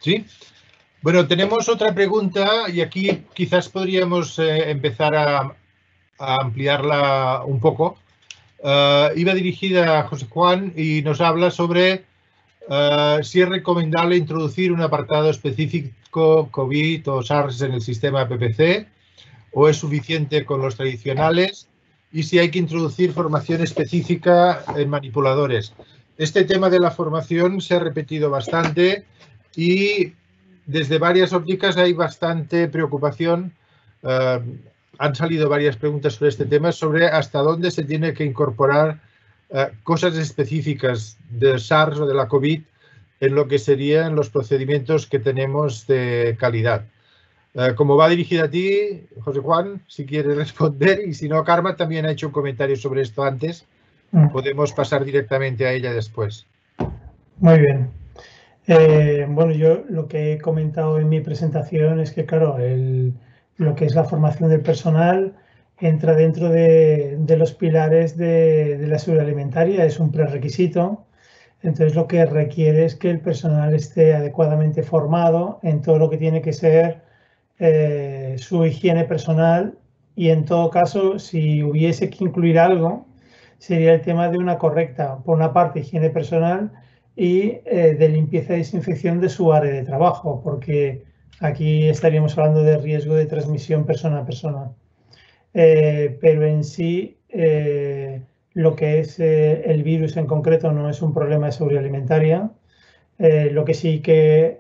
Sí. Bueno, tenemos otra pregunta y aquí quizás podríamos empezar a ampliarla un poco. Iba dirigida a José Juan y nos habla sobre si es recomendable introducir un apartado específico COVID o SARS en el sistema PPC o es suficiente con los tradicionales y si hay que introducir formación específica en manipuladores. Este tema de la formación se ha repetido bastante y desde varias ópticas hay bastante preocupación. Han salido varias preguntas sobre este tema, sobre hasta dónde se tiene que incorporar cosas específicas de SARS o de la COVID en lo que serían los procedimientos que tenemos de calidad. Como va dirigida a ti, José Juan, si quieres responder, y si no, Carmen también ha hecho un comentario sobre esto antes, podemos pasar directamente a ella después. Muy bien. Bueno, yo lo que he comentado en mi presentación es que, claro, lo que es la formación del personal entra dentro de los pilares de la seguridad alimentaria, es un prerequisito. Entonces, lo que requiere es que el personal esté adecuadamente formado en todo lo que tiene que ser su higiene personal y, en todo caso, si hubiese que incluir algo, sería el tema de una correcta, por una parte, higiene personal y de limpieza y desinfección de su área de trabajo, porque aquí estaríamos hablando de riesgo de transmisión persona a persona. Pero en sí, lo que es el virus en concreto no es un problema de seguridad alimentaria. Lo que sí que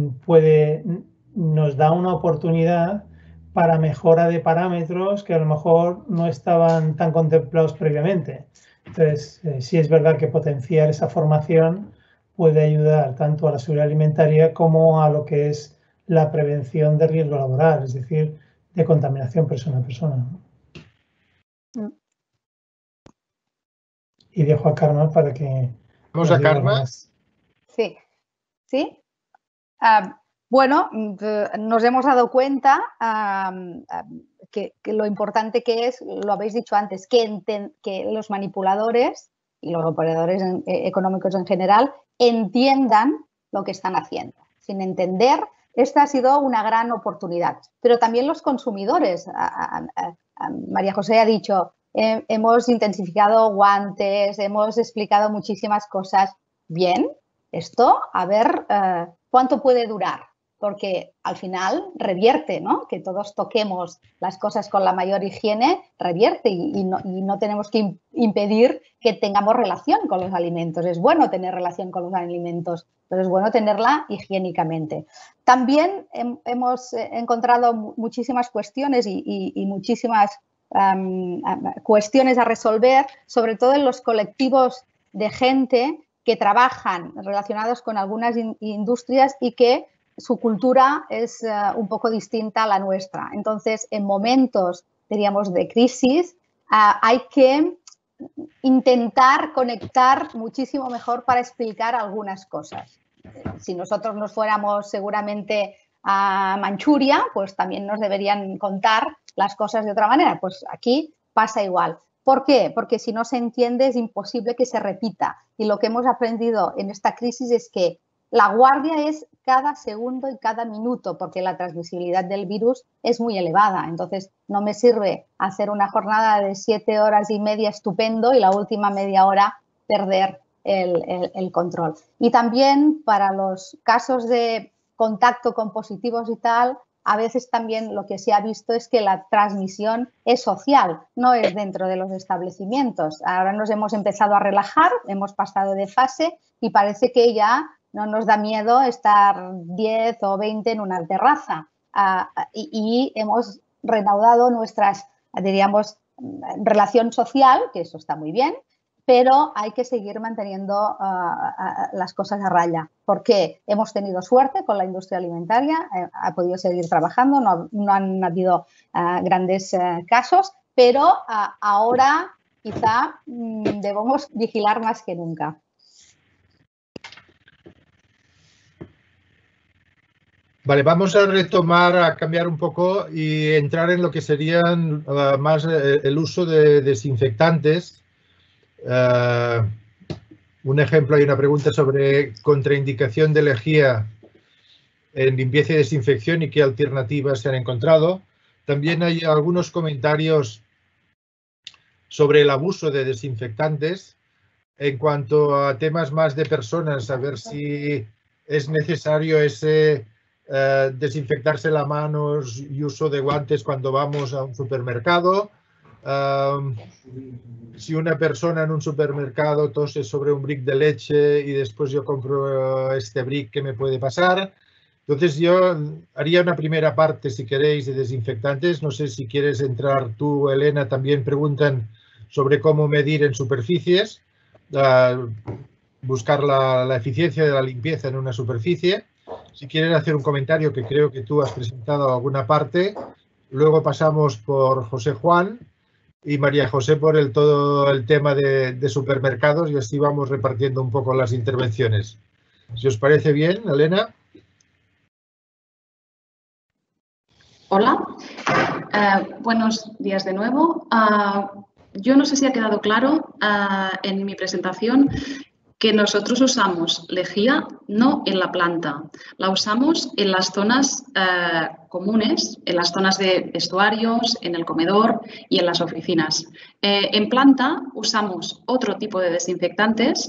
nos da una oportunidad para mejora de parámetros que a lo mejor no estaban tan contemplados previamente. Entonces, sí es verdad que potenciar esa formación puede ayudar tanto a la seguridad alimentaria como a lo que es la prevención de riesgo laboral, es decir, de contaminación persona a persona. Y dejo a Carmen para que... Vamos a Carmen. Sí. ¿Sí? Bueno, nos hemos dado cuenta que lo importante que es, lo habéis dicho antes, que los manipuladores y los operadores económicos en general entiendan lo que están haciendo. Sin entender, esta ha sido una gran oportunidad. Pero también los consumidores. María José ha dicho, hemos intensificado guantes, hemos explicado muchísimas cosas. Bien, esto, a ver cuánto puede durar. Porque al final revierte, ¿no? Que todos toquemos las cosas con la mayor higiene, revierte y no tenemos que impedir que tengamos relación con los alimentos. Es bueno tener relación con los alimentos, pero es bueno tenerla higiénicamente. También hemos encontrado muchísimas cuestiones y muchísimas cuestiones a resolver, sobre todo en los colectivos de gente que trabajan relacionados con algunas industrias y que su cultura es un poco distinta a la nuestra. Entonces, en momentos, diríamos, de crisis, hay que intentar conectar muchísimo mejor para explicar algunas cosas. Si nosotros nos fuéramos seguramente a Manchuria, pues también nos deberían contar las cosas de otra manera. Pues aquí pasa igual. ¿Por qué? Porque si no se entiende es imposible que se repita. Y lo que hemos aprendido en esta crisis es que la guardia es cada segundo y cada minuto, porque la transmisibilidad del virus es muy elevada. Entonces, no me sirve hacer una jornada de 7 horas y media estupendo y la última media hora perder el control. Y también para los casos de contacto con positivos y tal, a veces también lo que se ha visto es que la transmisión es social, no es dentro de los establecimientos. Ahora nos hemos empezado a relajar, hemos pasado de fase y parece que ya no nos da miedo estar 10 o 20 en una terraza y hemos reanudado nuestras, diríamos, relación social, que eso está muy bien, pero hay que seguir manteniendo las cosas a raya, porque hemos tenido suerte con la industria alimentaria, ha podido seguir trabajando, no han habido grandes casos, pero ahora quizá debemos vigilar más que nunca. Vale, vamos a retomar, a cambiar un poco y entrar en lo que serían más el uso de desinfectantes. Un ejemplo, hay una pregunta sobre contraindicación de lejía en limpieza y desinfección y qué alternativas se han encontrado. También hay algunos comentarios sobre el abuso de desinfectantes. En cuanto a temas más de personas, a ver si es necesario ese desinfectarse las manos y uso de guantes cuando vamos a un supermercado. Si una persona en un supermercado tose sobre un brick de leche y después yo compro este brick, ¿qué me puede pasar? Entonces yo haría una primera parte, si queréis, de desinfectantes. No sé si quieres entrar tú, Elena. También preguntan sobre cómo medir en superficies, buscar la eficiencia de la limpieza en una superficie. Si quieren hacer un comentario, que creo que tú has presentado alguna parte, luego pasamos por José Juan y María José por todo el tema de supermercados, y así vamos repartiendo un poco las intervenciones. Si os parece bien, Elena. Hola, buenos días de nuevo. Yo no sé si ha quedado claro en mi presentación que nosotros usamos lejía no en la planta, la usamos en las zonas comunes, en las zonas de vestuarios, en el comedor y en las oficinas. En planta usamos otro tipo de desinfectantes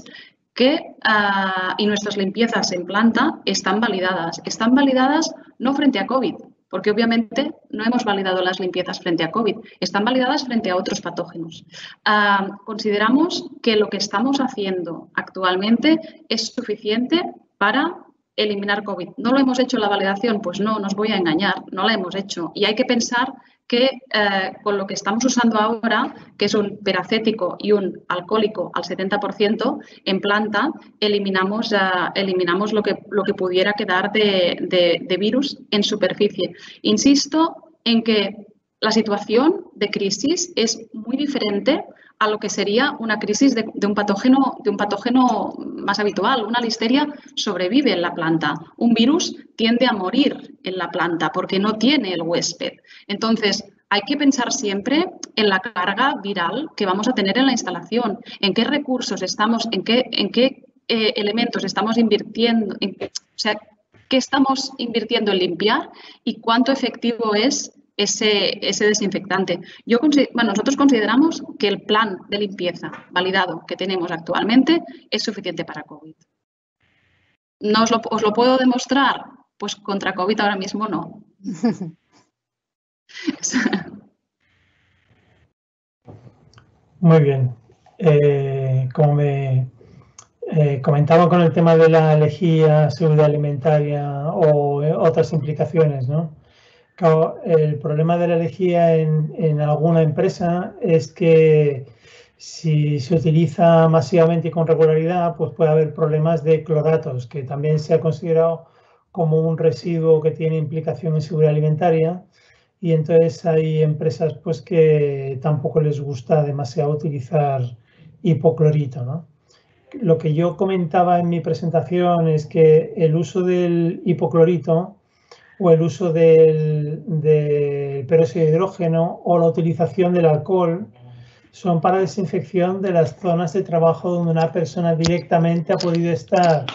y nuestras limpiezas en planta están validadas. Están validadas no frente a COVID, porque obviamente no hemos validado las limpiezas frente a COVID, están validadas frente a otros patógenos. Consideramos que lo que estamos haciendo actualmente es suficiente para eliminar COVID. ¿No lo hemos hecho la validación? Pues no, no os voy a engañar, no la hemos hecho. Y hay que pensar que con lo que estamos usando ahora, que es un peracético y un alcohólico al 70%, en planta eliminamos lo que pudiera quedar de virus en superficie. Insisto en que la situación de crisis es muy diferente a lo que sería una crisis de un patógeno más habitual. Una listeria sobrevive en la planta. Un virus tiende a morir en la planta porque no tiene el huésped. Entonces, hay que pensar siempre en la carga viral que vamos a tener en la instalación, en qué recursos estamos, en qué elementos estamos invirtiendo, qué estamos invirtiendo en limpiar y cuánto efectivo es ese desinfectante. Nosotros consideramos que el plan de limpieza validado que tenemos actualmente es suficiente para COVID. ¿Os lo puedo demostrar? Pues contra COVID ahora mismo no. Muy bien. Como me comentaba con el tema de la lejía, seguridad alimentaria o otras implicaciones, ¿no? Claro, el problema de la lejía en alguna empresa es que si se utiliza masivamente y con regularidad, pues puede haber problemas de cloratos, que también se ha considerado como un residuo que tiene implicación en seguridad alimentaria, y entonces hay empresas pues que tampoco les gusta demasiado utilizar hipoclorito, ¿no? Lo que yo comentaba en mi presentación es que el uso del hipoclorito o el uso del peróxido de hidrógeno o la utilización del alcohol son para desinfección de las zonas de trabajo donde una persona directamente ha podido estar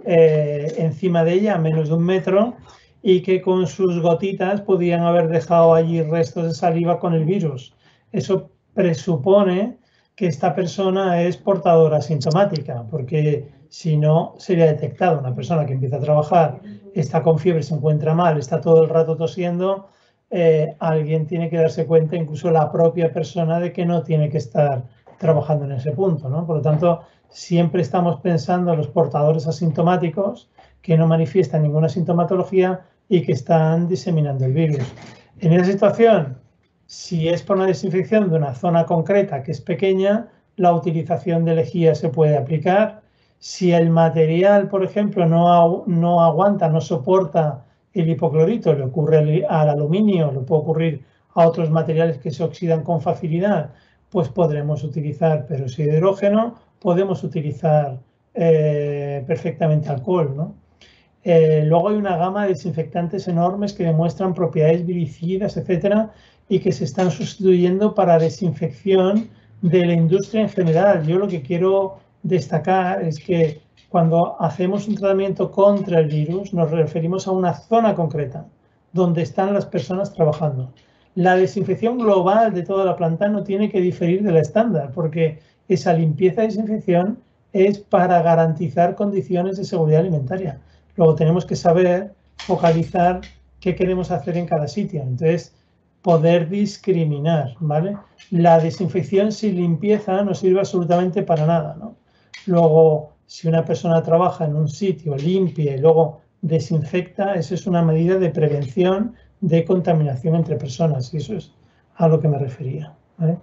encima de ella a menos de 1 metro y que con sus gotitas podían haber dejado allí restos de saliva con el virus. Eso presupone que esta persona es portadora asintomática, porque si no, sería detectado. Una persona que empieza a trabajar, está con fiebre, se encuentra mal, está todo el rato tosiendo, alguien tiene que darse cuenta, incluso la propia persona, de que no tiene que estar trabajando en ese punto, ¿no? Por lo tanto, siempre estamos pensando en los portadores asintomáticos que no manifiestan ninguna sintomatología y que están diseminando el virus. En esa situación, si es por una desinfección de una zona concreta que es pequeña, la utilización de lejía se puede aplicar. Si el material, por ejemplo, no aguanta, no soporta el hipoclorito, le ocurre al aluminio, le puede ocurrir a otros materiales que se oxidan con facilidad, pues podremos utilizar peróxido de hidrógeno, podemos utilizar perfectamente alcohol, ¿no? Luego hay una gama de desinfectantes enormes que demuestran propiedades viricidas, etcétera, y que se están sustituyendo para desinfección de la industria en general. Yo lo que quiero destacar es que Cuando hacemos un tratamiento contra el virus, nos referimos a una zona concreta, donde están las personas trabajando. La desinfección global de toda la planta no tiene que diferir de la estándar, porque esa limpieza y desinfección es para garantizar condiciones de seguridad alimentaria. Luego tenemos que saber focalizar qué queremos hacer en cada sitio. Entonces, poder discriminar, ¿vale? La desinfección sin limpieza no sirve absolutamente para nada, ¿no? Luego, si una persona trabaja en un sitio, limpia y luego desinfecta, eso es una medida de prevención de contaminación entre personas, y eso es a lo que me refería, ¿vale?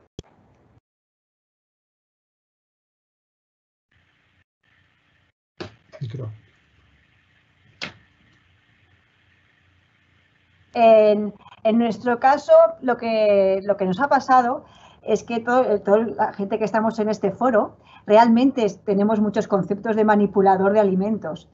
En nuestro caso, lo que nos ha pasado es que toda la gente que estamos en este foro realmente tenemos muchos conceptos de manipulador de alimentos.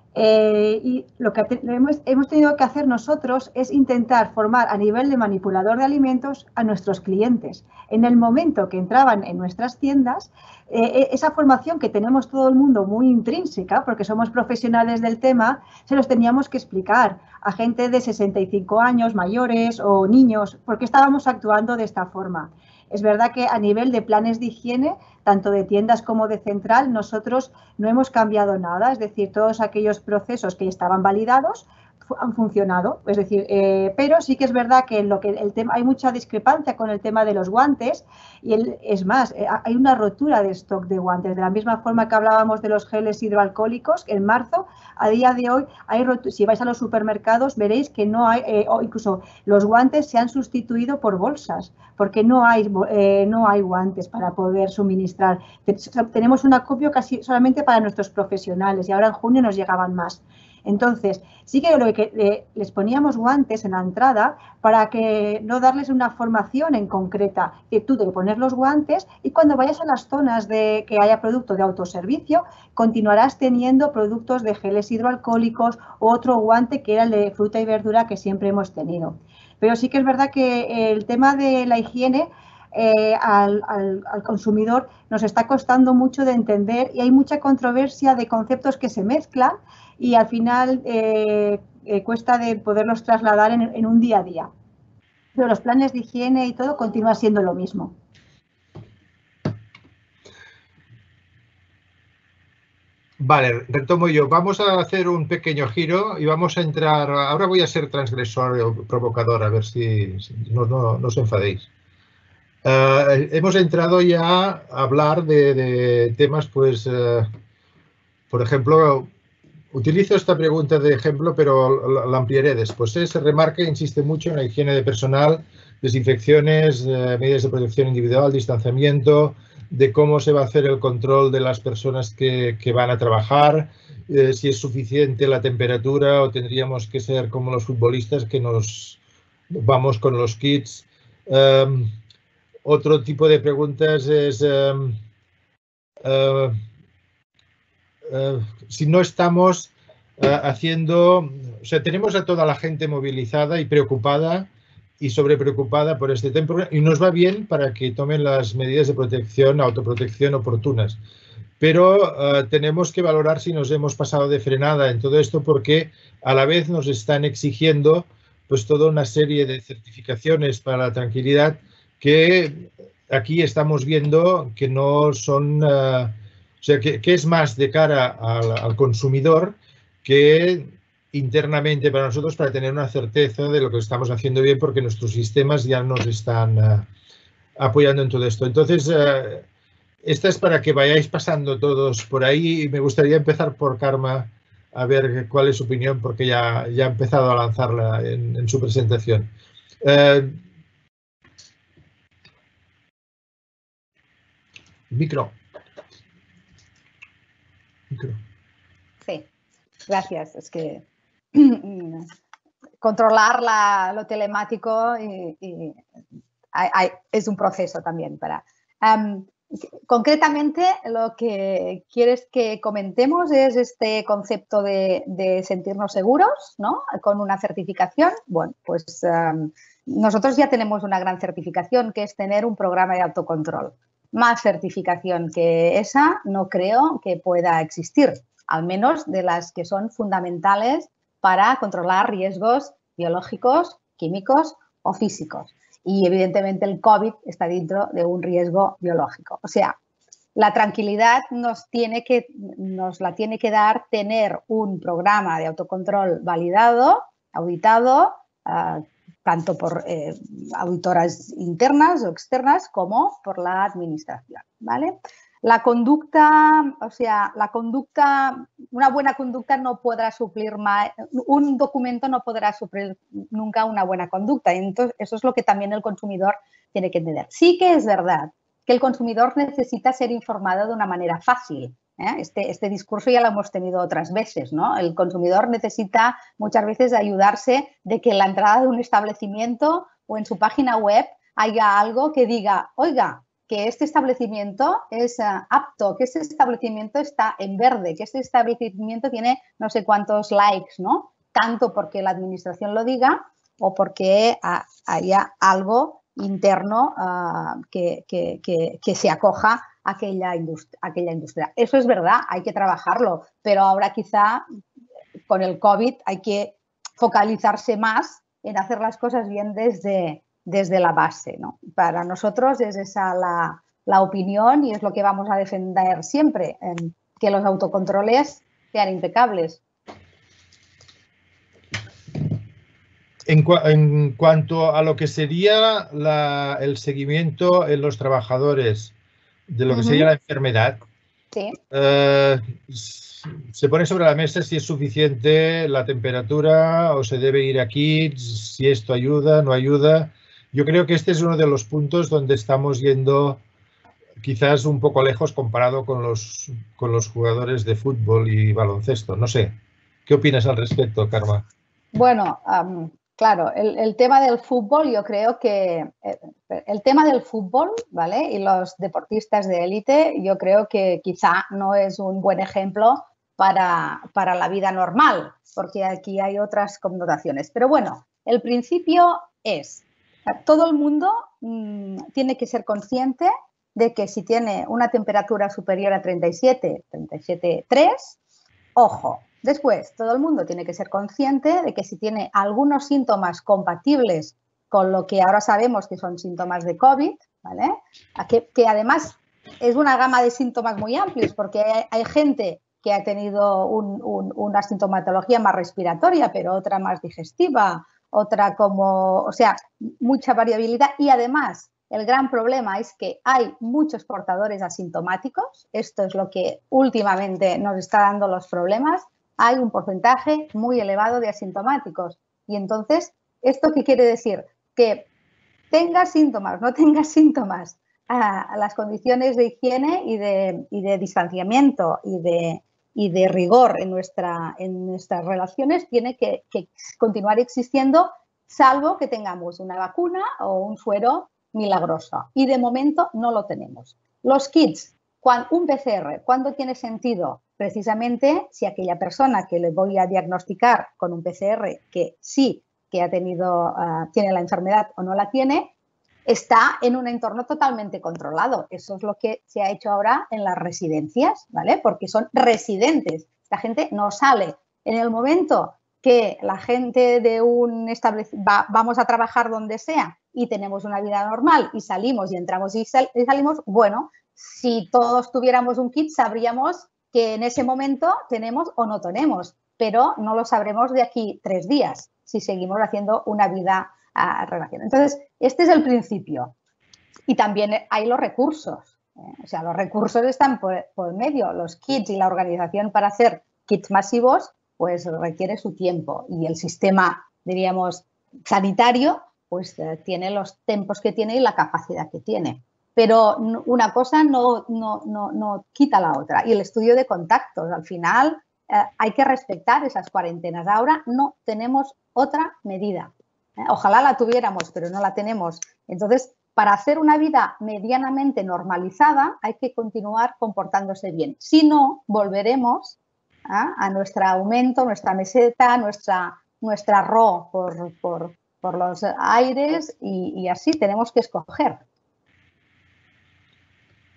Y lo que hemos tenido que hacer nosotros es intentar formar a nivel de manipulador de alimentos a nuestros clientes. En el momento que entraban en nuestras tiendas, esa formación que tenemos todo el mundo muy intrínseca, porque somos profesionales del tema, se los teníamos que explicar a gente de 65 años, mayores o niños, porque estábamos actuando de esta forma. Es verdad que a nivel de planes de higiene, tanto de tiendas como de central, nosotros no hemos cambiado nada, es decir, todos aquellos procesos que estaban validados han funcionado, es decir, pero sí que es verdad que el tema, hay mucha discrepancia con el tema de los guantes y es más, hay una rotura de stock de guantes, de la misma forma que hablábamos de los geles hidroalcohólicos en marzo, a día de hoy, si vais a los supermercados veréis que no hay, o incluso los guantes se han sustituido por bolsas, porque no hay guantes para poder suministrar. Tenemos un acopio casi solamente para nuestros profesionales y ahora en junio nos llegaban más. Entonces, sí que les poníamos guantes en la entrada para que no darles una formación en concreta. Tú te pones los guantes y cuando vayas a las zonas que haya producto de autoservicio, continuarás teniendo productos de geles hidroalcohólicos o otro guante que era el de fruta y verdura que siempre hemos tenido. Pero sí que es verdad que el tema de la higiene al consumidor nos está costando mucho de entender y hay mucha controversia de conceptos que se mezclan y al final cuesta de poderlos trasladar en un día a día. Pero los planes de higiene y todo continúa siendo lo mismo. Vale, retomo yo. Vamos a hacer un pequeño giro y vamos a entrar... Ahora voy a ser transgresor o provocador, a ver si no os enfadéis. Hemos entrado ya a hablar de temas, pues, por ejemplo, utilizo esta pregunta de ejemplo, pero la ampliaré después. Se remarca e insiste mucho en la higiene de personal, desinfecciones, medidas de protección individual, distanciamiento, de cómo se va a hacer el control de las personas que van a trabajar, si es suficiente la temperatura o tendríamos que ser como los futbolistas que nos vamos con los kits. Otro tipo de preguntas es si no estamos haciendo, o sea, tenemos a toda la gente movilizada y preocupada y sobrepreocupada por este tema y nos va bien para que tomen las medidas de protección, autoprotección oportunas. Pero tenemos que valorar si nos hemos pasado de frenada en todo esto porque a la vez nos están exigiendo pues toda una serie de certificaciones para la tranquilidad que aquí estamos viendo que no son, o sea, que es más de cara al consumidor que internamente para nosotros para tener una certeza de lo que estamos haciendo bien porque nuestros sistemas ya nos están apoyando en todo esto. Entonces, esta es para que vayáis pasando todos por ahí y me gustaría empezar por Karma a ver cuál es su opinión porque ya ha empezado a lanzarla en su presentación. Micro. Sí, gracias. Es que controlar lo telemático es un proceso también para... concretamente, lo que quieres que comentemos es este concepto de sentirnos seguros, ¿no? Con una certificación. Bueno, pues nosotros ya tenemos una gran certificación que es tener un programa de autocontrol. más certificación que esa no creo que pueda existir, al menos de las que son fundamentales para controlar riesgos biológicos, químicos o físicos. Y evidentemente el COVID está dentro de un riesgo biológico. O sea, la tranquilidad nos la tiene que dar tener un programa de autocontrol validado, auditado, tanto por auditoras internas o externas como por la administración, ¿vale? La conducta, o sea, una buena conducta no podrá suplir un documento no podrá suplir nunca una buena conducta. Entonces, eso es lo que también el consumidor tiene que entender. Sí que es verdad que el consumidor necesita ser informado de una manera fácil. Este discurso ya lo hemos tenido otras veces, ¿no? El consumidor necesita muchas veces ayudarse de que en la entrada de un establecimiento o en su página web haya algo que diga, oiga, que este establecimiento es apto, que este establecimiento está en verde, que este establecimiento tiene no sé cuántos likes, ¿no? Tanto porque la administración lo diga o porque haya algo interno que se acoja a aquella industria. Eso es verdad, hay que trabajarlo, pero ahora quizá con el COVID hay que focalizarse más en hacer las cosas bien desde la base, ¿no? Para nosotros es esa la opinión y es lo que vamos a defender siempre, que los autocontroles sean impecables. En cuanto a lo que sería el seguimiento en los trabajadores de lo que sería la enfermedad, sí. Se pone sobre la mesa si es suficiente la temperatura o se debe ir a kits, si esto ayuda, no ayuda. Yo creo que este es uno de los puntos donde estamos yendo quizás un poco lejos comparado con los jugadores de fútbol y baloncesto. No sé, ¿qué opinas al respecto, Karma? Bueno, claro, el tema del fútbol, yo creo que el tema del fútbol, ¿vale? Y los deportistas de élite, yo creo que quizá no es un buen ejemplo para la vida normal, porque aquí hay otras connotaciones. Pero bueno, el principio es, todo el mundo tiene que ser consciente de que si tiene una temperatura superior a 37,3, ojo. Después, todo el mundo tiene que ser consciente de que si tiene algunos síntomas compatibles con lo que ahora sabemos que son síntomas de COVID, ¿vale? Que además es una gama de síntomas muy amplios, porque hay gente que ha tenido una sintomatología más respiratoria, pero otra más digestiva, otra o sea, mucha variabilidad. Y además, el gran problema es que hay muchos portadores asintomáticos. Esto es lo que últimamente nos está dando los problemas. Hay un porcentaje muy elevado de asintomáticos. Y entonces, ¿esto qué quiere decir? Que tengas síntomas, no tengas síntomas, las condiciones de higiene y de distanciamiento y de rigor en nuestras relaciones tiene que continuar existiendo, salvo que tengamos una vacuna o un suero milagroso. Y de momento no lo tenemos. Los kits, un PCR, ¿cuándo tiene sentido? Precisamente si aquella persona que le voy a diagnosticar con un PCR que sí que tiene la enfermedad o no la tiene, está en un entorno totalmente controlado. Eso es lo que se ha hecho ahora en las residencias, ¿vale? Porque son residentes. La gente no sale. En el momento que la gente de un establecimiento, vamos a trabajar donde sea y tenemos una vida normal y salimos y entramos y salimos, bueno, si todos tuviéramos un kit sabríamos que en ese momento tenemos o no tenemos, pero no lo sabremos de aquí 3 días si seguimos haciendo una vida relacionada. Entonces, este es el principio. Y también hay los recursos. O sea, los recursos están por medio. Los kits y la organización para hacer kits masivos, pues requiere su tiempo. Y el sistema, diríamos, sanitario, pues tiene los tiempos que tiene y la capacidad que tiene. Pero una cosa no quita la otra. Y el estudio de contactos, al final hay que respetar esas cuarentenas. Ahora no tenemos otra medida. Ojalá la tuviéramos, pero no la tenemos. Entonces, para hacer una vida medianamente normalizada hay que continuar comportándose bien. Si no, volveremos a nuestro aumento, nuestra meseta, nuestra RO por los aires y así tenemos que escoger.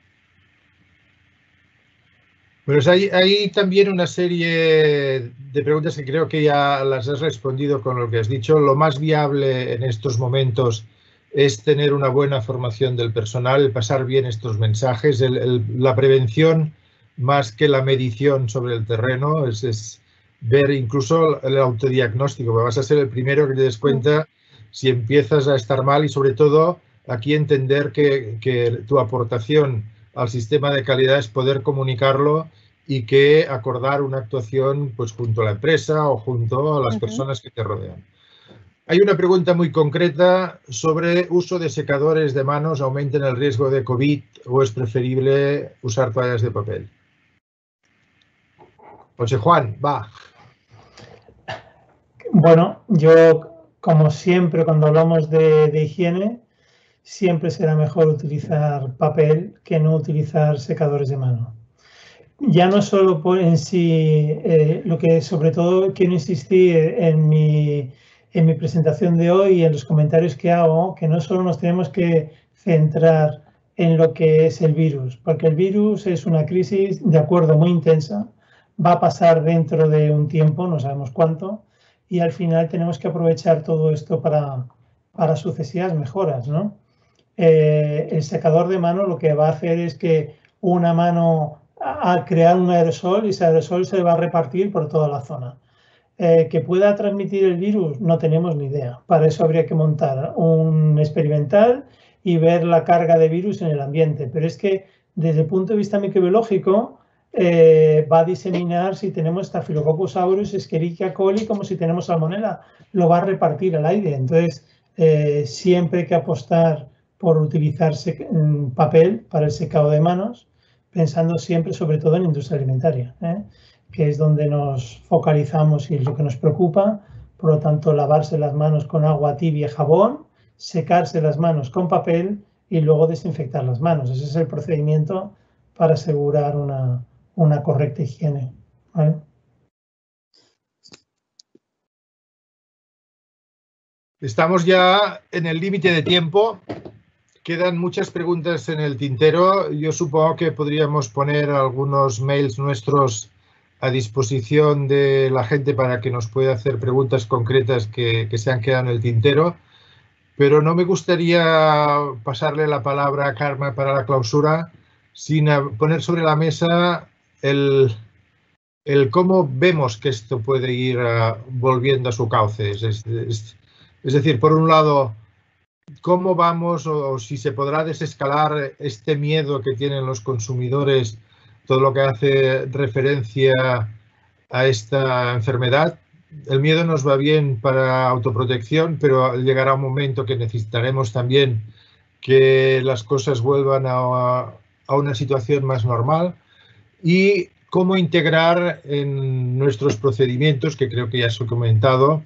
Pues hay también una serie de preguntas que creo que ya las has respondido con lo que has dicho. Lo más viable en estos momentos es tener una buena formación del personal, pasar bien estos mensajes, la prevención más que la medición sobre el terreno, es ver incluso el autodiagnóstico, porque vas a ser el primero que te des cuenta si empiezas a estar mal y sobre todo aquí entender que tu aportación al sistema de calidad es poder comunicarlo y que acordar una actuación pues junto a la empresa o junto a las personas que te rodean. Hay una pregunta muy concreta sobre uso de secadores de manos, ¿aumentan el riesgo de COVID o es preferible usar toallas de papel? José Juan, va. Bueno, yo, como siempre, cuando hablamos de higiene, siempre será mejor utilizar papel que no utilizar secadores de mano. Ya no solo por en sí, lo que sobre todo quiero insistir en mi presentación de hoy y en los comentarios que hago, que no solo nos tenemos que centrar en lo que es el virus, porque el virus es una crisis, de acuerdo, muy intensa, va a pasar dentro de un tiempo, no sabemos cuánto, y al final tenemos que aprovechar todo esto para sucesivas mejoras, ¿no? El secador de mano lo que va a hacer es que una mano a crear un aerosol y ese aerosol se va a repartir por toda la zona. ¿Que pueda transmitir el virus? No tenemos ni idea. Para eso habría que montar un experimental y ver la carga de virus en el ambiente. Pero es que desde el punto de vista microbiológico va a diseminar si tenemos Staphylococcus aureus, Escherichia coli, como si tenemos salmonella. Lo va a repartir al aire. Entonces, siempre hay que apostar por utilizar papel para el secado de manos, pensando siempre sobre todo en industria alimentaria, que es donde nos focalizamos y es lo que nos preocupa. Por lo tanto, lavarse las manos con agua tibia y jabón, secarse las manos con papel y luego desinfectar las manos. Ese es el procedimiento para asegurar una correcta higiene, ¿vale? Estamos ya en el límite de tiempo. Quedan muchas preguntas en el tintero. Yo supongo que podríamos poner algunos mails nuestros a disposición de la gente para que nos pueda hacer preguntas concretas que se han quedado en el tintero. Pero no me gustaría pasarle la palabra a Carme para la clausura sin poner sobre la mesa el cómo vemos que esto puede ir volviendo a su cauce. Es decir, por un lado, ¿cómo vamos o si se podrá desescalar este miedo que tienen los consumidores, todo lo que hace referencia a esta enfermedad? El miedo nos va bien para autoprotección, pero llegará un momento que necesitaremos también que las cosas vuelvan a una situación más normal. Y cómo integrar en nuestros procedimientos, que creo que ya se ha comentado,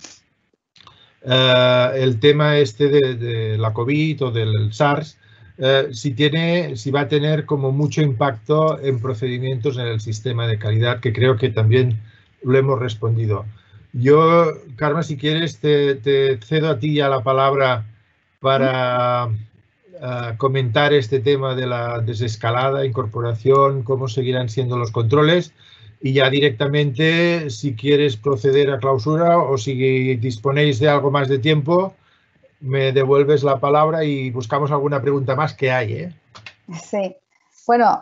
el tema este de la COVID o del SARS, si va a tener como mucho impacto en procedimientos en el sistema de calidad, que creo que también lo hemos respondido. Yo, Carme, si quieres, te cedo a ti ya la palabra para comentar este tema de la desescalada, incorporación, cómo seguirán siendo los controles. Y ya directamente, si quieres proceder a clausura o si disponéis de algo más de tiempo, me devuelves la palabra y buscamos alguna pregunta más que hay, ¿eh? Sí, bueno,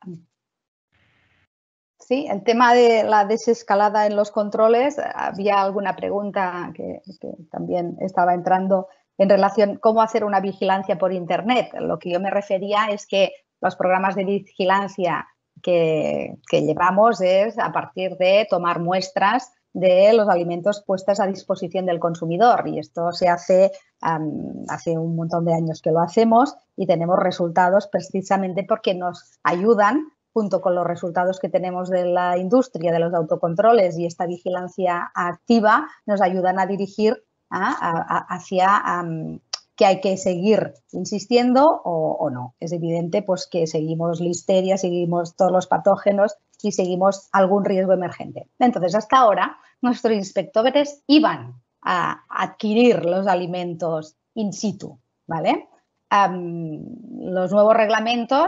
sí, el tema de la desescalada en los controles, había alguna pregunta que también estaba entrando en relación a cómo hacer una vigilancia por Internet. Lo que yo me refería es que los programas de vigilancia que llevamos es a partir de tomar muestras de los alimentos puestos a disposición del consumidor y esto se hace hace un montón de años que lo hacemos y tenemos resultados precisamente porque nos ayudan, junto con los resultados que tenemos de la industria, de los autocontroles y esta vigilancia activa, nos ayudan a dirigir hacia que hay que seguir insistiendo o no. Es evidente pues, que seguimos listeria, seguimos todos los patógenos y seguimos algún riesgo emergente. Entonces, hasta ahora, nuestros inspectores iban a adquirir los alimentos in situ, ¿vale? Los nuevos reglamentos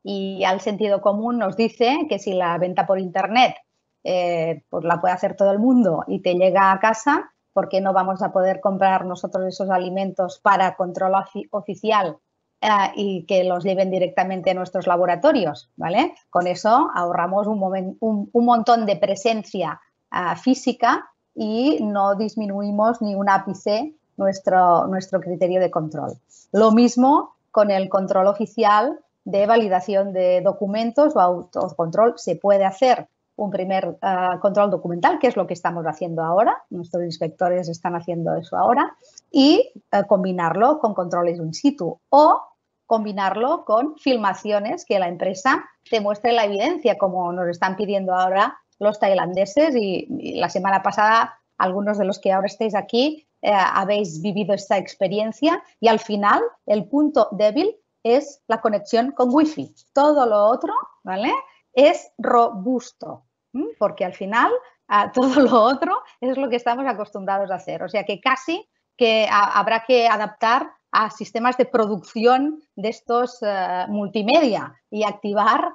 y ya el sentido común nos dice que si la venta por Internet pues la puede hacer todo el mundo y te llega a casa, ¿por qué no vamos a poder comprar nosotros esos alimentos para control oficial y que los lleven directamente a nuestros laboratorios? ¿Vale? Con eso ahorramos un montón de presencia física y no disminuimos ni un ápice nuestro criterio de control. Lo mismo con el control oficial de validación de documentos o autocontrol. Se puede hacer un primer control documental, que es lo que estamos haciendo ahora. Nuestros inspectores están haciendo eso ahora. Y combinarlo con controles in situ o combinarlo con filmaciones que la empresa te muestre la evidencia, como nos están pidiendo ahora los tailandeses. Y la semana pasada, algunos de los que ahora estáis aquí habéis vivido esta experiencia y al final el punto débil es la conexión con Wi-Fi. Todo lo otro, ¿vale?, es robusto, porque al final todo lo otro es lo que estamos acostumbrados a hacer. O sea que casi que habrá que adaptar a sistemas de producción de estos multimedia y activar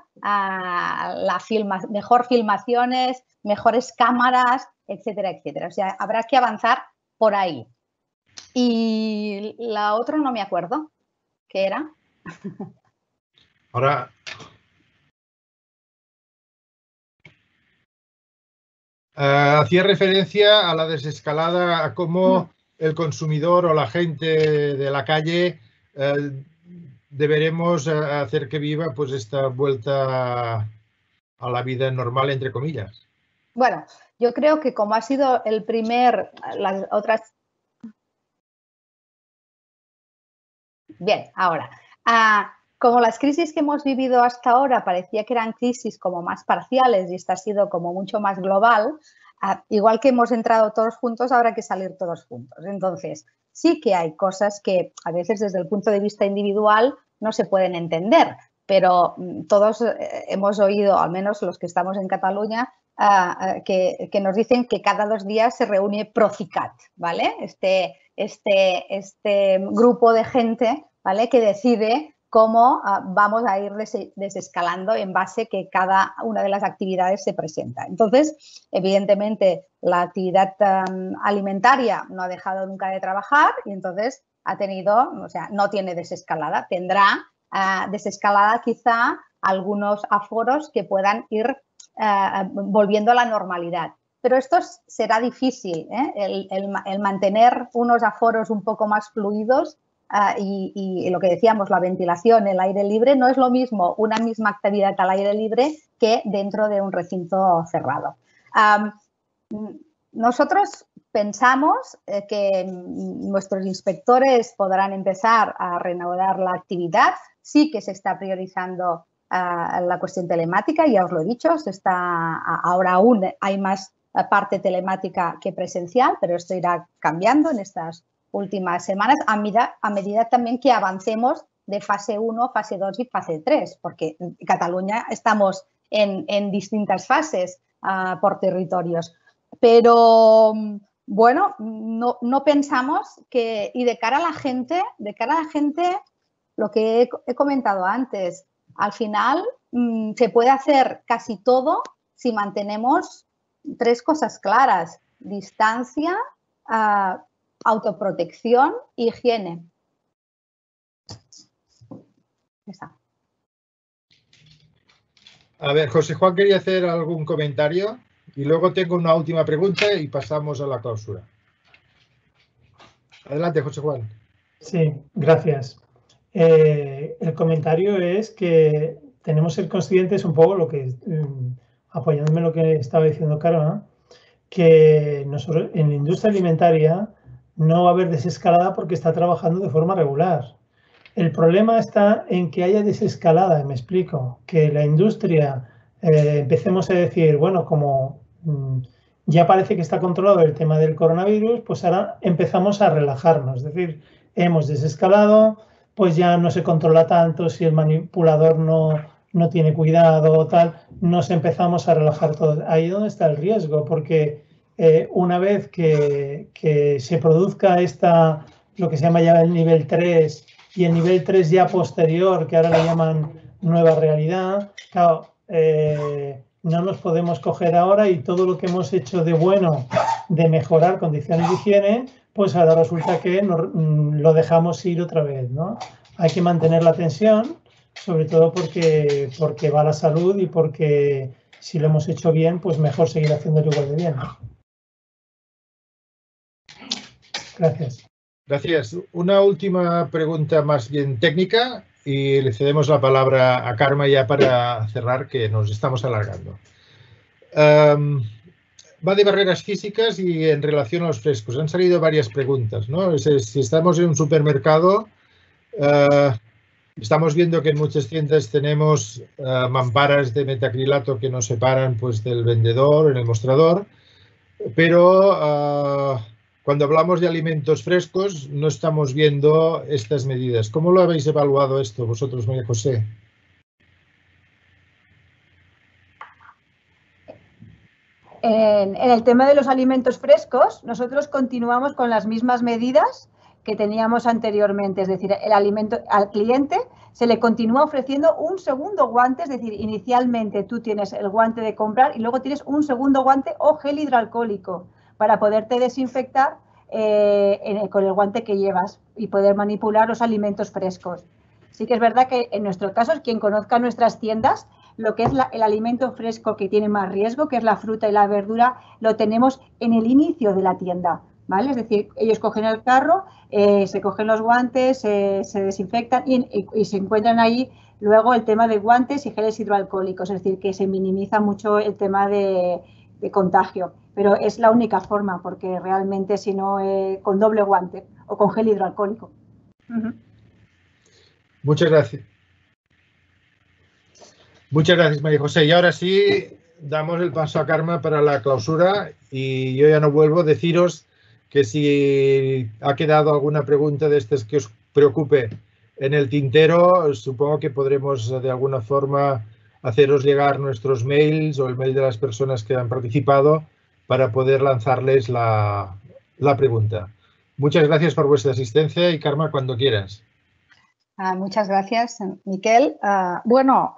mejor filmaciones, mejores cámaras, etcétera, etcétera. O sea, habrá que avanzar por ahí. Y la otra no me acuerdo. ¿Qué era? Ahora, hacía referencia a la desescalada, a cómo el consumidor o la gente de la calle deberemos hacer que viva pues esta vuelta a la vida normal, entre comillas. Bueno, yo creo que como ha sido el primer, las otras... Bien, ahora, como las crisis que hemos vivido hasta ahora parecía que eran crisis como más parciales y esta ha sido como mucho más global, igual que hemos entrado todos juntos, habrá que salir todos juntos. Entonces, sí que hay cosas que a veces desde el punto de vista individual no se pueden entender, pero todos hemos oído, al menos los que estamos en Cataluña, que nos dicen que cada 2 días se reúne Procicat, ¿vale? Este grupo de gente, ¿vale?, que decide cómo vamos a ir desescalando en base que cada una de las actividades se presenta. Entonces, evidentemente, la actividad alimentaria no ha dejado nunca de trabajar y entonces ha tenido, o sea, no tiene desescalada, tendrá desescalada quizá algunos aforos que puedan ir volviendo a la normalidad. Pero esto será difícil, ¿eh? El mantener unos aforos un poco más fluidos y lo que decíamos, la ventilación, el aire libre, no es lo mismo una misma actividad al aire libre que dentro de un recinto cerrado. Nosotros pensamos que nuestros inspectores podrán empezar a reanudar la actividad. Sí que se está priorizando la cuestión telemática, ya os lo he dicho, ahora aún hay más parte telemática que presencial, pero esto irá cambiando en estas últimas semanas a medida también que avancemos de fase 1, fase 2 y fase 3, porque en Cataluña estamos en distintas fases por territorios. Pero, bueno, no pensamos que, y de cara a la gente, lo que he comentado antes, al final se puede hacer casi todo si mantenemos 3 cosas claras: distancia, autoprotección y higiene. Esa. A ver, José Juan quería hacer algún comentario y luego tengo una última pregunta y pasamos a la clausura. Adelante, José Juan. Sí, gracias. El comentario es que tenemos que ser conscientes un poco, lo que apoyándome en lo que estaba diciendo Carona, que nosotros en la industria alimentaria no va a haber desescalada porque está trabajando de forma regular. El problema está en que haya desescalada, me explico, que la industria empecemos a decir, bueno, como ya parece que está controlado el tema del coronavirus, pues ahora empezamos a relajarnos, es decir, hemos desescalado, pues ya no se controla tanto, si el manipulador no tiene cuidado o tal, nos empezamos a relajar todos. Ahí es donde está el riesgo, porque una vez que se produzca lo que se llama ya el nivel 3 y el nivel 3 ya posterior, que ahora le llaman nueva realidad. Claro, no nos podemos coger ahora y todo lo que hemos hecho de bueno, de mejorar condiciones de higiene, pues ahora resulta que lo dejamos ir otra vez, ¿no? Hay que mantener la tensión, sobre todo porque va la salud y porque si lo hemos hecho bien, pues mejor seguir haciéndolo igual de bien. Gracias. Gracias. Una última pregunta más bien técnica y le cedemos la palabra a Carme ya para cerrar, que nos estamos alargando. Va de barreras físicas y en relación a los frescos. Han salido varias preguntas, ¿no? Si estamos en un supermercado, estamos viendo que en muchas tiendas tenemos mamparas de metacrilato que nos separan pues, del vendedor en el mostrador, pero cuando hablamos de alimentos frescos no estamos viendo estas medidas. ¿Cómo lo habéis evaluado esto vosotros, María José? En el tema de los alimentos frescos, nosotros continuamos con las mismas medidas que teníamos anteriormente, es decir, el alimento al cliente se le continúa ofreciendo un segundo guante, es decir, inicialmente tú tienes el guante de comprar y luego tienes un segundo guante o gel hidroalcohólico para poderte desinfectar con el guante que llevas y poder manipular los alimentos frescos. Sí que es verdad que en nuestro caso, quien conozca nuestras tiendas, lo que es el alimento fresco que tiene más riesgo, que es la fruta y la verdura, lo tenemos en el inicio de la tienda, ¿vale? Es decir, ellos cogen el carro, se cogen los guantes, se desinfectan y se encuentran ahí luego el tema de guantes y geles hidroalcohólicos, es decir, que se minimiza mucho el tema de contagio. Pero es la única forma, porque realmente si no, con doble guante o con gel hidroalcohólico. Muchas gracias. Muchas gracias, María José. Y ahora sí, damos el paso a Carme para la clausura y yo ya no vuelvo a deciros que si ha quedado alguna pregunta de estas que os preocupe en el tintero, supongo que podremos de alguna forma haceros llegar nuestros mails o el mail de las personas que han participado para poder lanzarles la pregunta. Muchas gracias por vuestra asistencia y Carme, cuando quieras. Muchas gracias, Miquel. Bueno,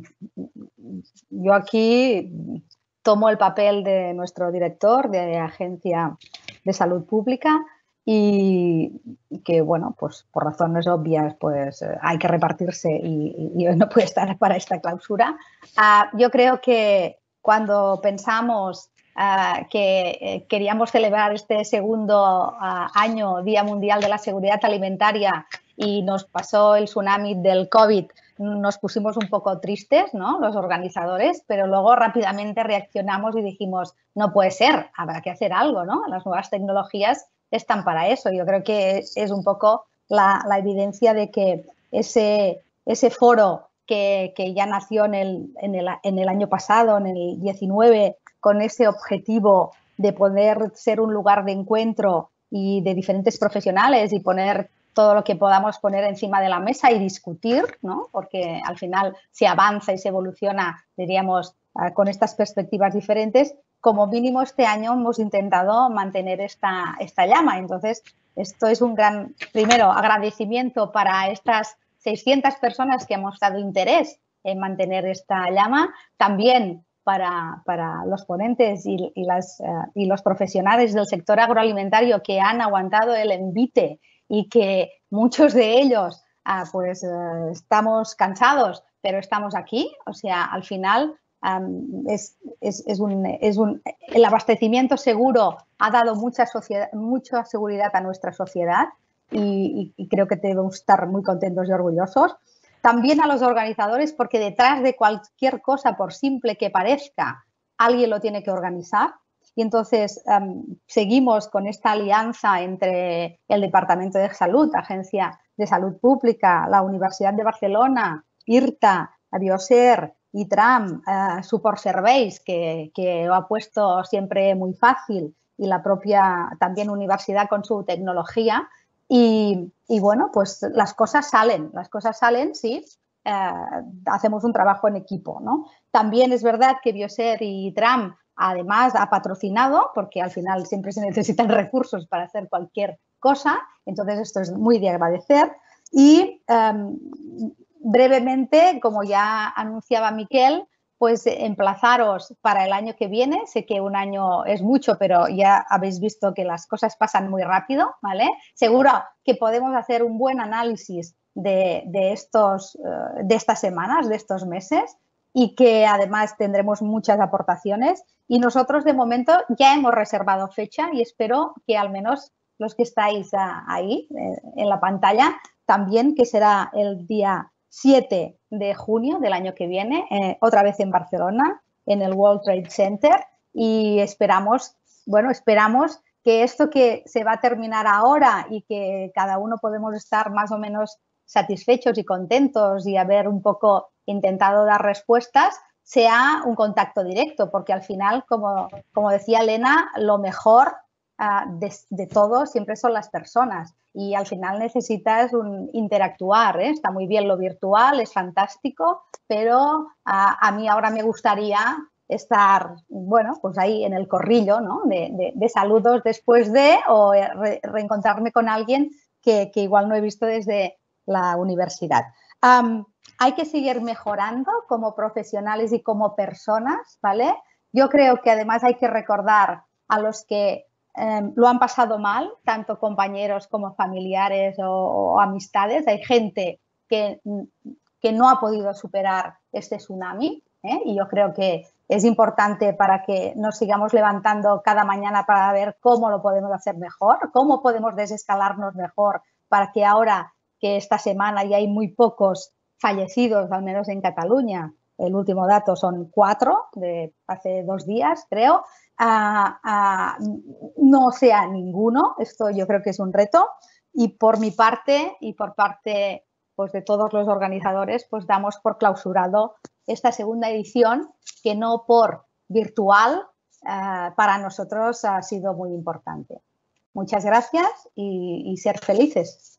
yo aquí tomo el papel de nuestro director de Agencia de Salud Pública y que, bueno, pues por razones obvias, pues hay que repartirse y hoy no puede estar para esta clausura. Yo creo que cuando pensamos que queríamos celebrar este segundo año, Día Mundial de la Seguridad Alimentaria, y nos pasó el tsunami del COVID, nos pusimos un poco tristes, ¿no?, los organizadores, pero luego rápidamente reaccionamos y dijimos, no puede ser, habrá que hacer algo, ¿no? Las nuevas tecnologías están para eso. Yo creo que es un poco la evidencia de que ese foro que ya nació en el año pasado, en el 19, con ese objetivo de poder ser un lugar de encuentro y de diferentes profesionales y poner todo lo que podamos poner encima de la mesa y discutir, ¿no? Porque al final se avanza y se evoluciona, diríamos, con estas perspectivas diferentes. Como mínimo este año hemos intentado mantener esta llama. Entonces, esto es un gran, primero, agradecimiento para estas 600 personas que han mostrado interés en mantener esta llama. También para los ponentes y los profesionales del sector agroalimentario que han aguantado el envite y que muchos de ellos estamos cansados, pero estamos aquí. O sea, al final el abastecimiento seguro ha dado mucha seguridad a nuestra sociedad y creo que debemos estar muy contentos y orgullosos. También a los organizadores, porque detrás de cualquier cosa, por simple que parezca, alguien lo tiene que organizar. Y entonces seguimos con esta alianza entre el Departamento de Salud, Agencia de Salud Pública, la Universidad de Barcelona, IRTA, Bioser, ITRAM, Support Serveis, que lo ha puesto siempre muy fácil, y la propia también universidad con su tecnología. Y bueno, pues las cosas salen, sí, hacemos un trabajo en equipo, ¿no? También es verdad que Bioser y ITRAM además ha patrocinado, porque al final siempre se necesitan recursos para hacer cualquier cosa, entonces esto es muy de agradecer. Y brevemente, como ya anunciaba Miquel, pues emplazaros para el año que viene. Sé que un año es mucho, pero ya habéis visto que las cosas pasan muy rápido, ¿vale? Seguro que podemos hacer un buen análisis de estas semanas, de estos meses, y que además tendremos muchas aportaciones. Y nosotros de momento ya hemos reservado fecha y espero que al menos los que estáis ahí en la pantalla también, que será el día 7 de junio del año que viene, otra vez en Barcelona, en el World Trade Center, y esperamos que esto que se va a terminar ahora y que cada uno podemos estar más o menos satisfechos y contentos y haber un poco intentado dar respuestas, sea un contacto directo, porque al final, como decía Elena, lo mejor de todo siempre son las personas y al final necesitas interactuar, ¿eh? Está muy bien lo virtual, es fantástico, pero a mí ahora me gustaría estar, bueno, pues ahí en el corrillo, ¿no? de saludos después o reencontrarme con alguien que igual no he visto desde la universidad. Hay que seguir mejorando como profesionales y como personas, ¿vale? Yo creo que además hay que recordar a los que lo han pasado mal, tanto compañeros como familiares o amistades. Hay gente que no ha podido superar este tsunami, ¿eh? Y yo creo que es importante para que nos sigamos levantando cada mañana para ver cómo lo podemos hacer mejor, cómo podemos desescalarnos mejor para que ahora que esta semana ya hay muy pocos fallecidos, al menos en Cataluña, el último dato son 4 de hace 2 días, creo, no sea ninguno. Esto yo creo que es un reto y por mi parte y por parte pues, de todos los organizadores, pues damos por clausurado esta segunda edición que no por virtual para nosotros ha sido muy importante. Muchas gracias y ser felices.